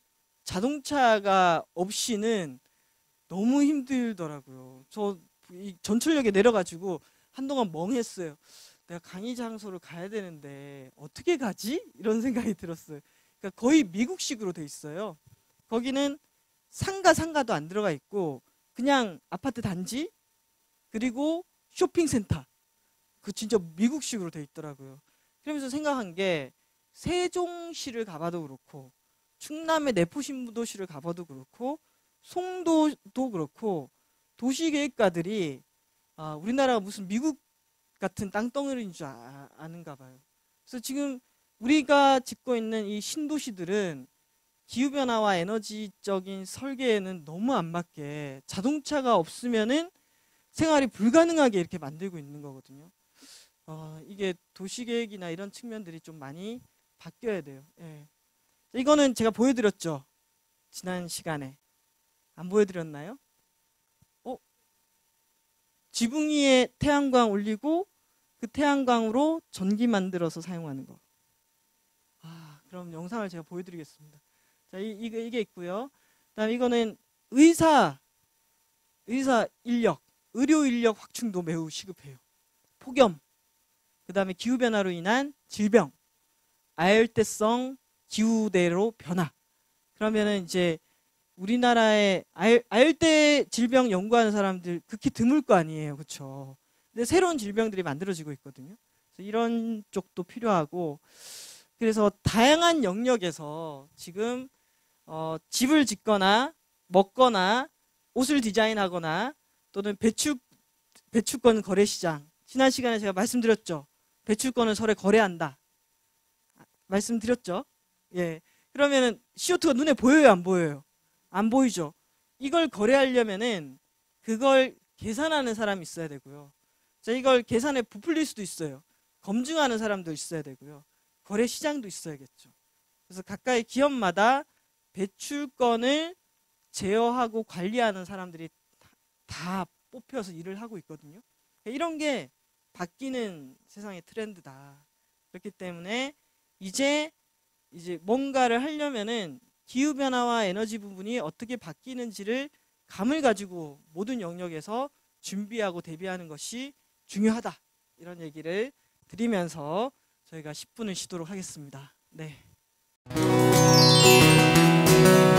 자동차가 없이는 너무 힘들더라고요. 저 이 전철역에 내려가지고 한동안 멍했어요. 내가 강의 장소를 가야 되는데 어떻게 가지? 이런 생각이 들었어요. 그러니까 거의 미국식으로 돼 있어요. 거기는 상가 상가도 안 들어가 있고 그냥 아파트 단지 그리고 쇼핑센터, 그 진짜 미국식으로 돼 있더라고요. 그러면서 생각한 게 세종시를 가봐도 그렇고 충남의 내포신도시를 가봐도 그렇고 송도도 그렇고 도시계획가들이 아, 우리나라가 무슨 미국 같은 땅덩어리인 줄 아, 아는가 봐요. 그래서 지금 우리가 짓고 있는 이 신도시들은 기후변화와 에너지적인 설계에는 너무 안 맞게 자동차가 없으면은 생활이 불가능하게 이렇게 만들고 있는 거거든요. 어, 이게 도시계획이나 이런 측면들이 좀 많이 바뀌어야 돼요. 예. 이거는 제가 보여드렸죠. 지난 시간에. 안 보여드렸나요? 어? 지붕 위에 태양광 올리고 그 태양광으로 전기 만들어서 사용하는 거. 아, 그럼 영상을 제가 보여드리겠습니다. 자, 이, 이게, 이게 있고요. 그다음 이거는 의사, 의사 인력, 의료 인력 확충도 매우 시급해요. 폭염, 그 다음에 기후변화로 인한 질병, 아열대성 기후대로 변화. 그러면은 이제 우리나라에 아열, 아열대 질병 연구하는 사람들 극히 드물 거 아니에요. 그렇죠? 근데 새로운 질병들이 만들어지고 있거든요. 그래서 이런 쪽도 필요하고 그래서 다양한 영역에서 지금 어, 집을 짓거나 먹거나 옷을 디자인하거나 또는 배축, 배축권 거래시장, 지난 시간에 제가 말씀드렸죠. 배출권을 서로 거래한다. 말씀드렸죠. 예. 그러면은 씨오투가 눈에 보여요, 안 보여요? 안 보이죠. 이걸 거래하려면은 그걸 계산하는 사람이 있어야 되고요. 자, 이걸 계산에 부풀릴 수도 있어요. 검증하는 사람도 있어야 되고요. 거래 시장도 있어야겠죠. 그래서 각각의 기업마다 배출권을 제어하고 관리하는 사람들이 다, 다 뽑혀서 일을 하고 있거든요. 이런 게 바뀌는 세상의 트렌드다. 그렇기 때문에 이제 이제 뭔가를 하려면은 기후 변화와 에너지 부분이 어떻게 바뀌는지를 감을 가지고 모든 영역에서 준비하고 대비하는 것이 중요하다. 이런 얘기를 드리면서 저희가 십 분을 쉬도록 하겠습니다. 네.